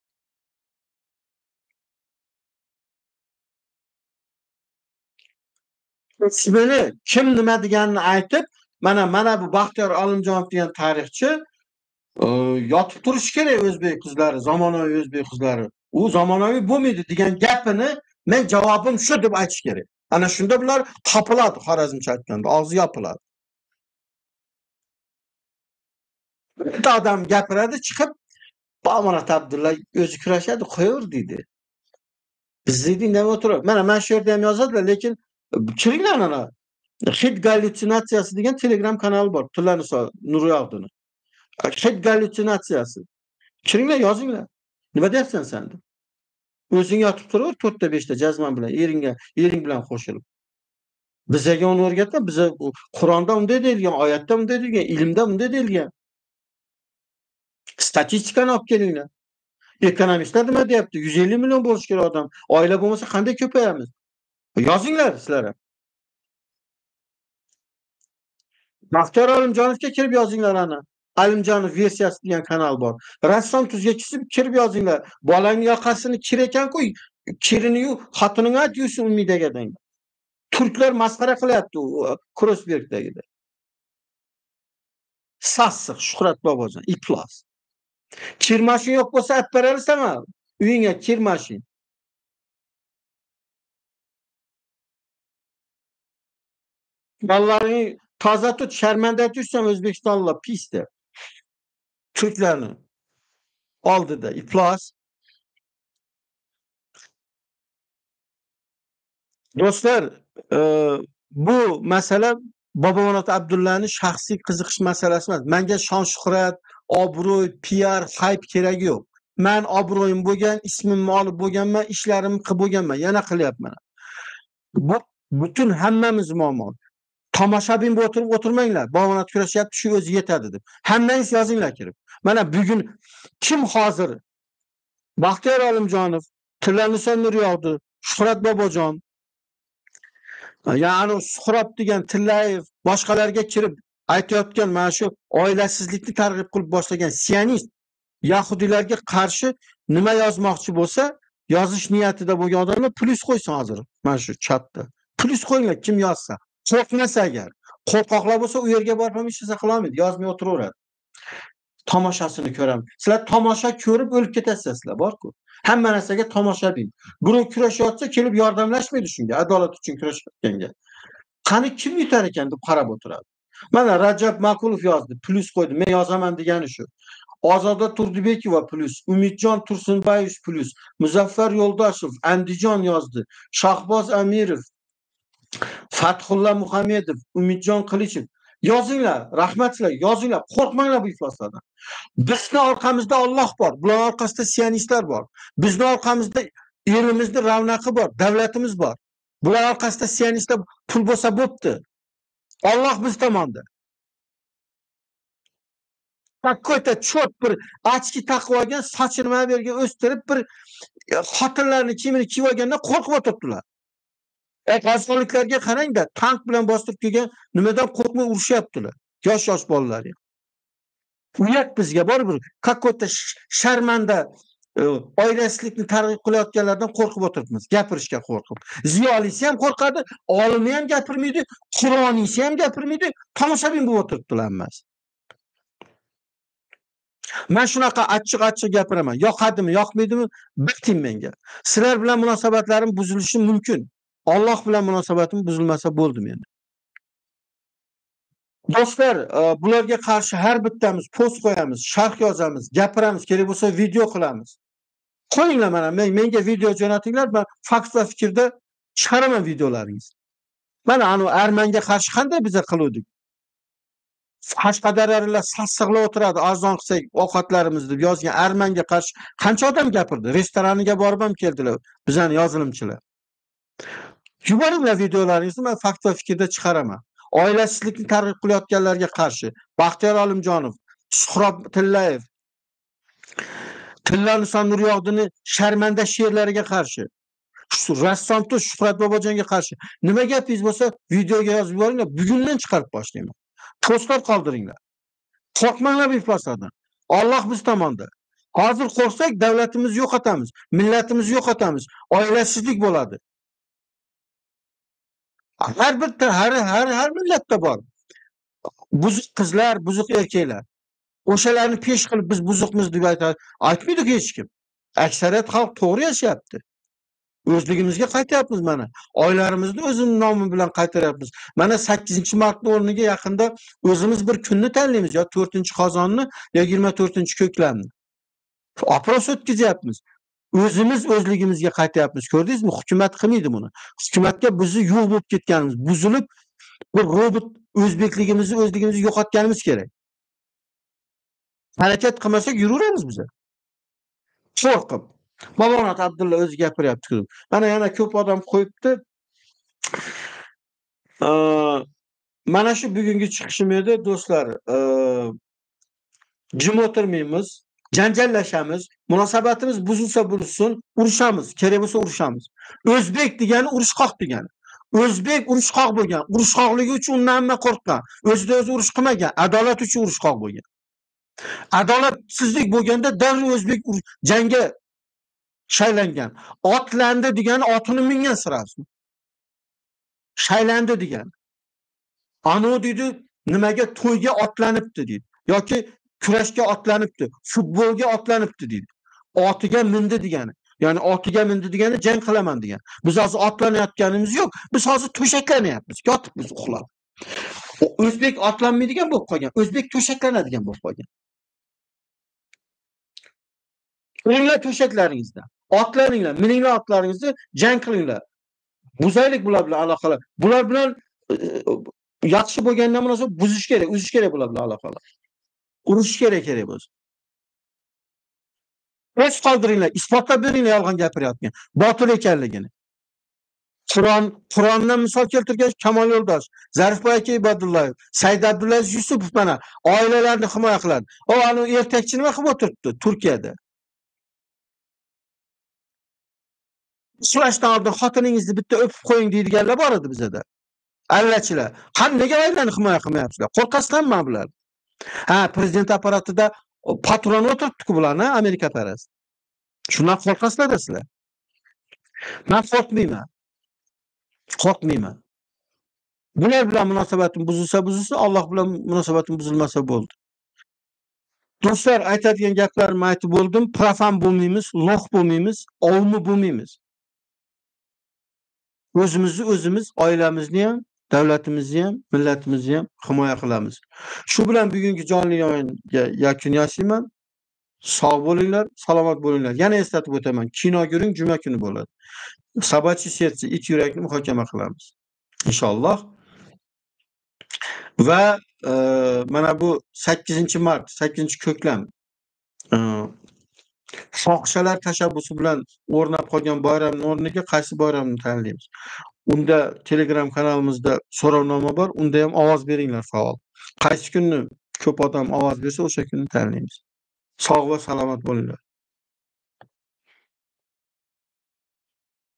Ismini kim nima deganini aytib, mana mana bu Baxtiyor Olimjonov degan tarixchi yotib turishi kerak o'zbek qizlari, zamonaviy o'zbek qizlari. U zamonaviy bo'lmaydi degan gapini men javobim shu deb aytish kerak. Ana shunda bular topiladi, Xorazmcha aytganda, og'zi yopiladi. Bitta odam gapiradi, chiqib Bomonat Abdulla o'zi kurashadi, qo'yaver deydi. Biz deydi indamay o'tirib. Mana men shu yerda ham yozadilar, lekin kiringlar ana. Hid gallyutsinatsiyasi degan Telegram kanali bor. Tillanison Nuryoqdini. Hid gallyutsinatsiyasi. Kiringlar, yozinglar. Nima deyapsan sen? O'zing yotib turaver to'rtta beshta jazman bilan, eringga, ering bilan qo'shilib. Bizga uni o'rgatma, biz Qur'onda unday deyilgan, oyatda unday deyilgan, ilmda unday deyilgan. Statistikani olib kelinglar. Ekonomistlar nima deyapti? yuz ellik million bo'lish kerak odam. Oila bo'lmasa qanday ko'payamiz? Yozinglar sizlar ham. Baxtiyor Olimjonovga kirib yozinglar ana. Alimjonov versiyasi degan kanal bor. Rassom tuzgachisi kirib yozinglar. Bolangning yoqasini kir ekan-ku, kirini-yu xotinini aytıyorsun Umidegadan. Turklar masxara qilyapti Crossbergdagida. Sassiq Shuhrat Bobojon, iflos. Kir mashin yo'q bo'lsa olib berarsanmi? Uyingga kir mashin. Vallahi toza tut, sharmanda etürsen O'zbekistonlar pis deb. Turklarni oldida iflos. Do'stlar, e, bu masala Bobomonat Abdullahning shaxsiy qiziqish masalasi emas. Menga shon shuhrat, obro'y, P R, hype keragi yo'q. Men obro'yim bo'lgan, ismimni olib bo'lganman, ishlarimni qilib bo'lganman, yana qilyapman. Bu butun hammamiz muammo. Tomoshabin bo'lib o'tirib o'tirmanglar. Bomonat kurashyapti, shu o'zi yetadi deb. Hammangiz yozinglar kirib. Mana bugun kim hozir Baxtiyor Olimjonov, Tillanison Nuryoqdi, Shuhrat Bobojon, ya'ni Suhrob degan Tillayev boshqalarga kirib aytayotgan mana shu oilasizlikni targ'ib qilib boshlagan sionist yahudiylarga qarshi nima yozmoqchi bo'lsa, yozish niyatida bo'lgan odamlar plyus qo'ysin hozir. Mana shu chatda. Plyus qo'yinglar kim yozsa. Qo'rqmasa agar. Qo'rqoqlar bo'lsa u yerga borib ham hech narsa qila olmaydi, yozmay o'tiraveradi. Tomoshasini ko'raman. Sizlar tomosha ko'rib o'lib ketasizlar sizlar, bor-ku. Hamma narsaga tomoshabin. Birov kurashayotsa kelib yordamlashmaydi shunga, adolat uchun kurashayotganga. Qani kim yutar ekan deb qarab o'tiradi. Mana Rajab Maqulov yozdi, plus qo'ydi. Men yozaman degani shu. Ozoda Turdibekova plus, Umidjon Tursunboyev plus, Muzaffar Yo'ldoshev, Andijon yozdi, Shahboz Amirov, Fathulla Muhammedov, Umidjon Qilichev. Yozinglar, rahmat sizlar, yozinglar, qo'rqmanglar bu ifloslardan. Bizni orqamizda Alloh bor, bular orqasida sionistlar bor. Bizni orqamizda elimizda ravnaqi bor, davlatimiz bor. Bular orqasida sionistlar pul bo'lsa bo'pti. Alloh biz tomonda. Какой-то cho't bir achki taqib olgan, sochini mana bu yerga o'stirib bir xotinlarni kiyimini kiyib olganda qo'rqib o'tiribdilar. E g'azg'oliklarga qarang-da, tank bilan bostirib kelgan, nimadan qo'rqmay urushyaptilar. Yosh-yosh bolalar. Uyat bizga bor bir какой-то sharmanda oilasizlikni targ'ib qilayotganlardan qo'rqib o'tiribmiz, gapirishga qo'rqib. Ziyolisi ham qo'rqadi, olimi ham gapirmaydi, Qur'onisi ham gapirmaydi, tomoshabin bo'lib o'tiribdilar hammasi. Men shunaqa achchiq-achchiq gapiraman. Yoqadimi, yoqmaydimi, biting menga. Sizlar bilan munosabatlarim buzilishi mumkin. Alloh bilan munosabatim buzilmasa bo'ldi menda. Do'stlar, bularga qarshi har bittamiz post qo'yamiz, sharh yozamiz, gapiramiz, kerak bo'lsa video qilamiz. Qo'yinglar mana, men menga video jo'natinglar, men fakt va fikrda chiqaraman videolaringizni. Mana anu Armanga qarshi qanday biza qiluvdik? Qashqadaryoliklar sassiqlab o'tiradi, arzon qilsak ovqatlarimiz deb yozgan Armanga qarshi qancha odam gapirdi? Restoraniga borib ham keldilar bizani yozilımchilar. Yuboringlar videolaringizni, men fakt va fikrda chiqaraman. Oilasizlikni targ'ib qilayotganlarga qarshi Baxtiyor Olimjonov, Shuhrob Tillayev, Tilla Nison Nuryog'dini sharmanda she'rlariga qarshi, rassom tu Shuhrat Bobojonga qarshi nima gapingiz bo'lsa videoga yozib yuboringlar, bugundan chiqarib boshlayman. Postlar qoldiringlar. Qo'rqmanglar bu ifloslardan. Alloh biz tomonda. Hozir qo'rqsak davlatimizni yo'qotamiz, millatimizni yo'qotamiz, oilasizlik bo'ladi. Har bir har har har millatda bor. Buzuq qizlar, buzuq erkaklar. O'shalarni pesh qilib biz buzuqmiz deb aytadi. Aytmaydi hech kim. Aksariyat xalq to'g'ri yashayapti. O'zligimizga qaytyapmiz mana. Oilalarimizni o'zimiz nomi bilan qaytaryapmiz. Mana sakkizinchi martni o'rniga yaqinda o'zimiz bir kunni tanlaymiz, yo to'rtinchi Qozonni, yo yigirma to'rtinchi Ko'klamni. Opros o'tkazyapmiz. O'zimiz o'zligimizga qaytyapmiz. Ko'rdingizmi? Hukumat qilmaydi buni. Hukumatga bizni yo'q bo'lib ketganimiz, buzilib bir robot o'zbekligimizni, o'zligimizni yo'qotganimiz kerak. Harakat qilmasak yuraveramiz biz. Qo'rqib. Bobonat Abdulla o'zi gapiryapti. Mana yana ko'p odam qo'yibdi. Mana shu bugungi chiqishim edi, do'stlar. Jim o'tirmaymiz, janjallashamiz, munosabatimiz buzilsa buzilsin, urushamiz, kerak bo'lsa urushamiz. O'zbek degani urushqoq degani. O'zbek urushqoq bo'lgan, urushqoqligi uchun undan hamma qo'rqqan. O'zida o'zi urush qilmagan, adolat uchun urushqoq bo'lgan. Adolatsizlik bo'lganda darrov o'zbek jangga shaylangan. Otlandi degani otini mingan sirasi. Shaylandi degani. Anu deydi, nimaga to'yga otlanibdi deydi. Yoki kurashga otlanibdi, futbolga otlanibdi deydi. Otiga mindi degani. Ya'ni otiga mindi degani jang qilaman degan. Biz hozir otlanayotganimiz yo'q. Biz hozir to'shaklanyapmiz, yotibmiz uxlab. O'zbek otlanmaydigan bo'lib qolgan, o'zbek to'shaklanadigan bo'lib qolgan. O'ringlar to'shaklaringizdan. Otlaninglar, mininglar otlaringizni, jang qilinglar. Buzaylik bular bilan aloqalar. Bular bilan yaxshi bo'lgandan munosabat buzish kerak, uzish kerak bular bilan aloqalar. Urush kerak kerak bo'lsa. O'z qoldiringlar, isbotlab beringlar yolg'on gapiryapgan, botil ekanligini. Qur'on, Qur'ondan misol keltirgan Kamol Yo'ldosh, Zarifboy aka Ibodullayev, Said Abdulaziz Yusupov mana oilalarni himoya qiladi. O anu ertakchi nima qilib o'tiribdi Turkiyada? Uxlashdan oldin xotiningizni bitta o'pib qo'ying deydiganlar bor edi bizda. Allachilar. Qani nega oilani himoya qilmayapsizlar? Qo'rqasizlarmi bular? Ha, prezident apparatida patron o'tiribdi-ku bularni, Amerika parast. Shundan qo'rqasizlar-da sizlar. Men qo'rqmayman. Qo'rqmayman. Bular bilan munosabatim buzilsa buzilsa, Alloh bilan munosabatim buzilmasa bo'ldi. Do'stlar, aytadigan gaplarimni aytib bo'ldim. Profan bo'lmaymiz, loq bo'lmaymiz, ovmi bo'lmaymiz. O'zimizni o'zimiz, oilamizni ham, davlatimizni ham, millatimizni ham himoya qilamiz. Shu bilan bugungi jonli o'yinga yakun yasayman. Sog' bo'linglar, salomat bo'linglar. Yana eslatib o'taman, kino ko'ring, juma kuni bo'ladi. Собачье сердце, it yurakni muhokama qilamiz. Inshaalloh. Va e, mana bu sakkizinchi mart, sakkizinchi ko'klam e, fohishalar tashabbusi bilan o'rnab qolgan bayramning o'rniga qaysi bayramni tanlaymiz? Unda Telegram kanalimizda so'rovnoma bor, unda ham ovoz beringlar faol. Qaysi kunni ko'p odam ovoz bersa, o'sha kunni tanlaymiz. Sog' va salomat bo'linglar.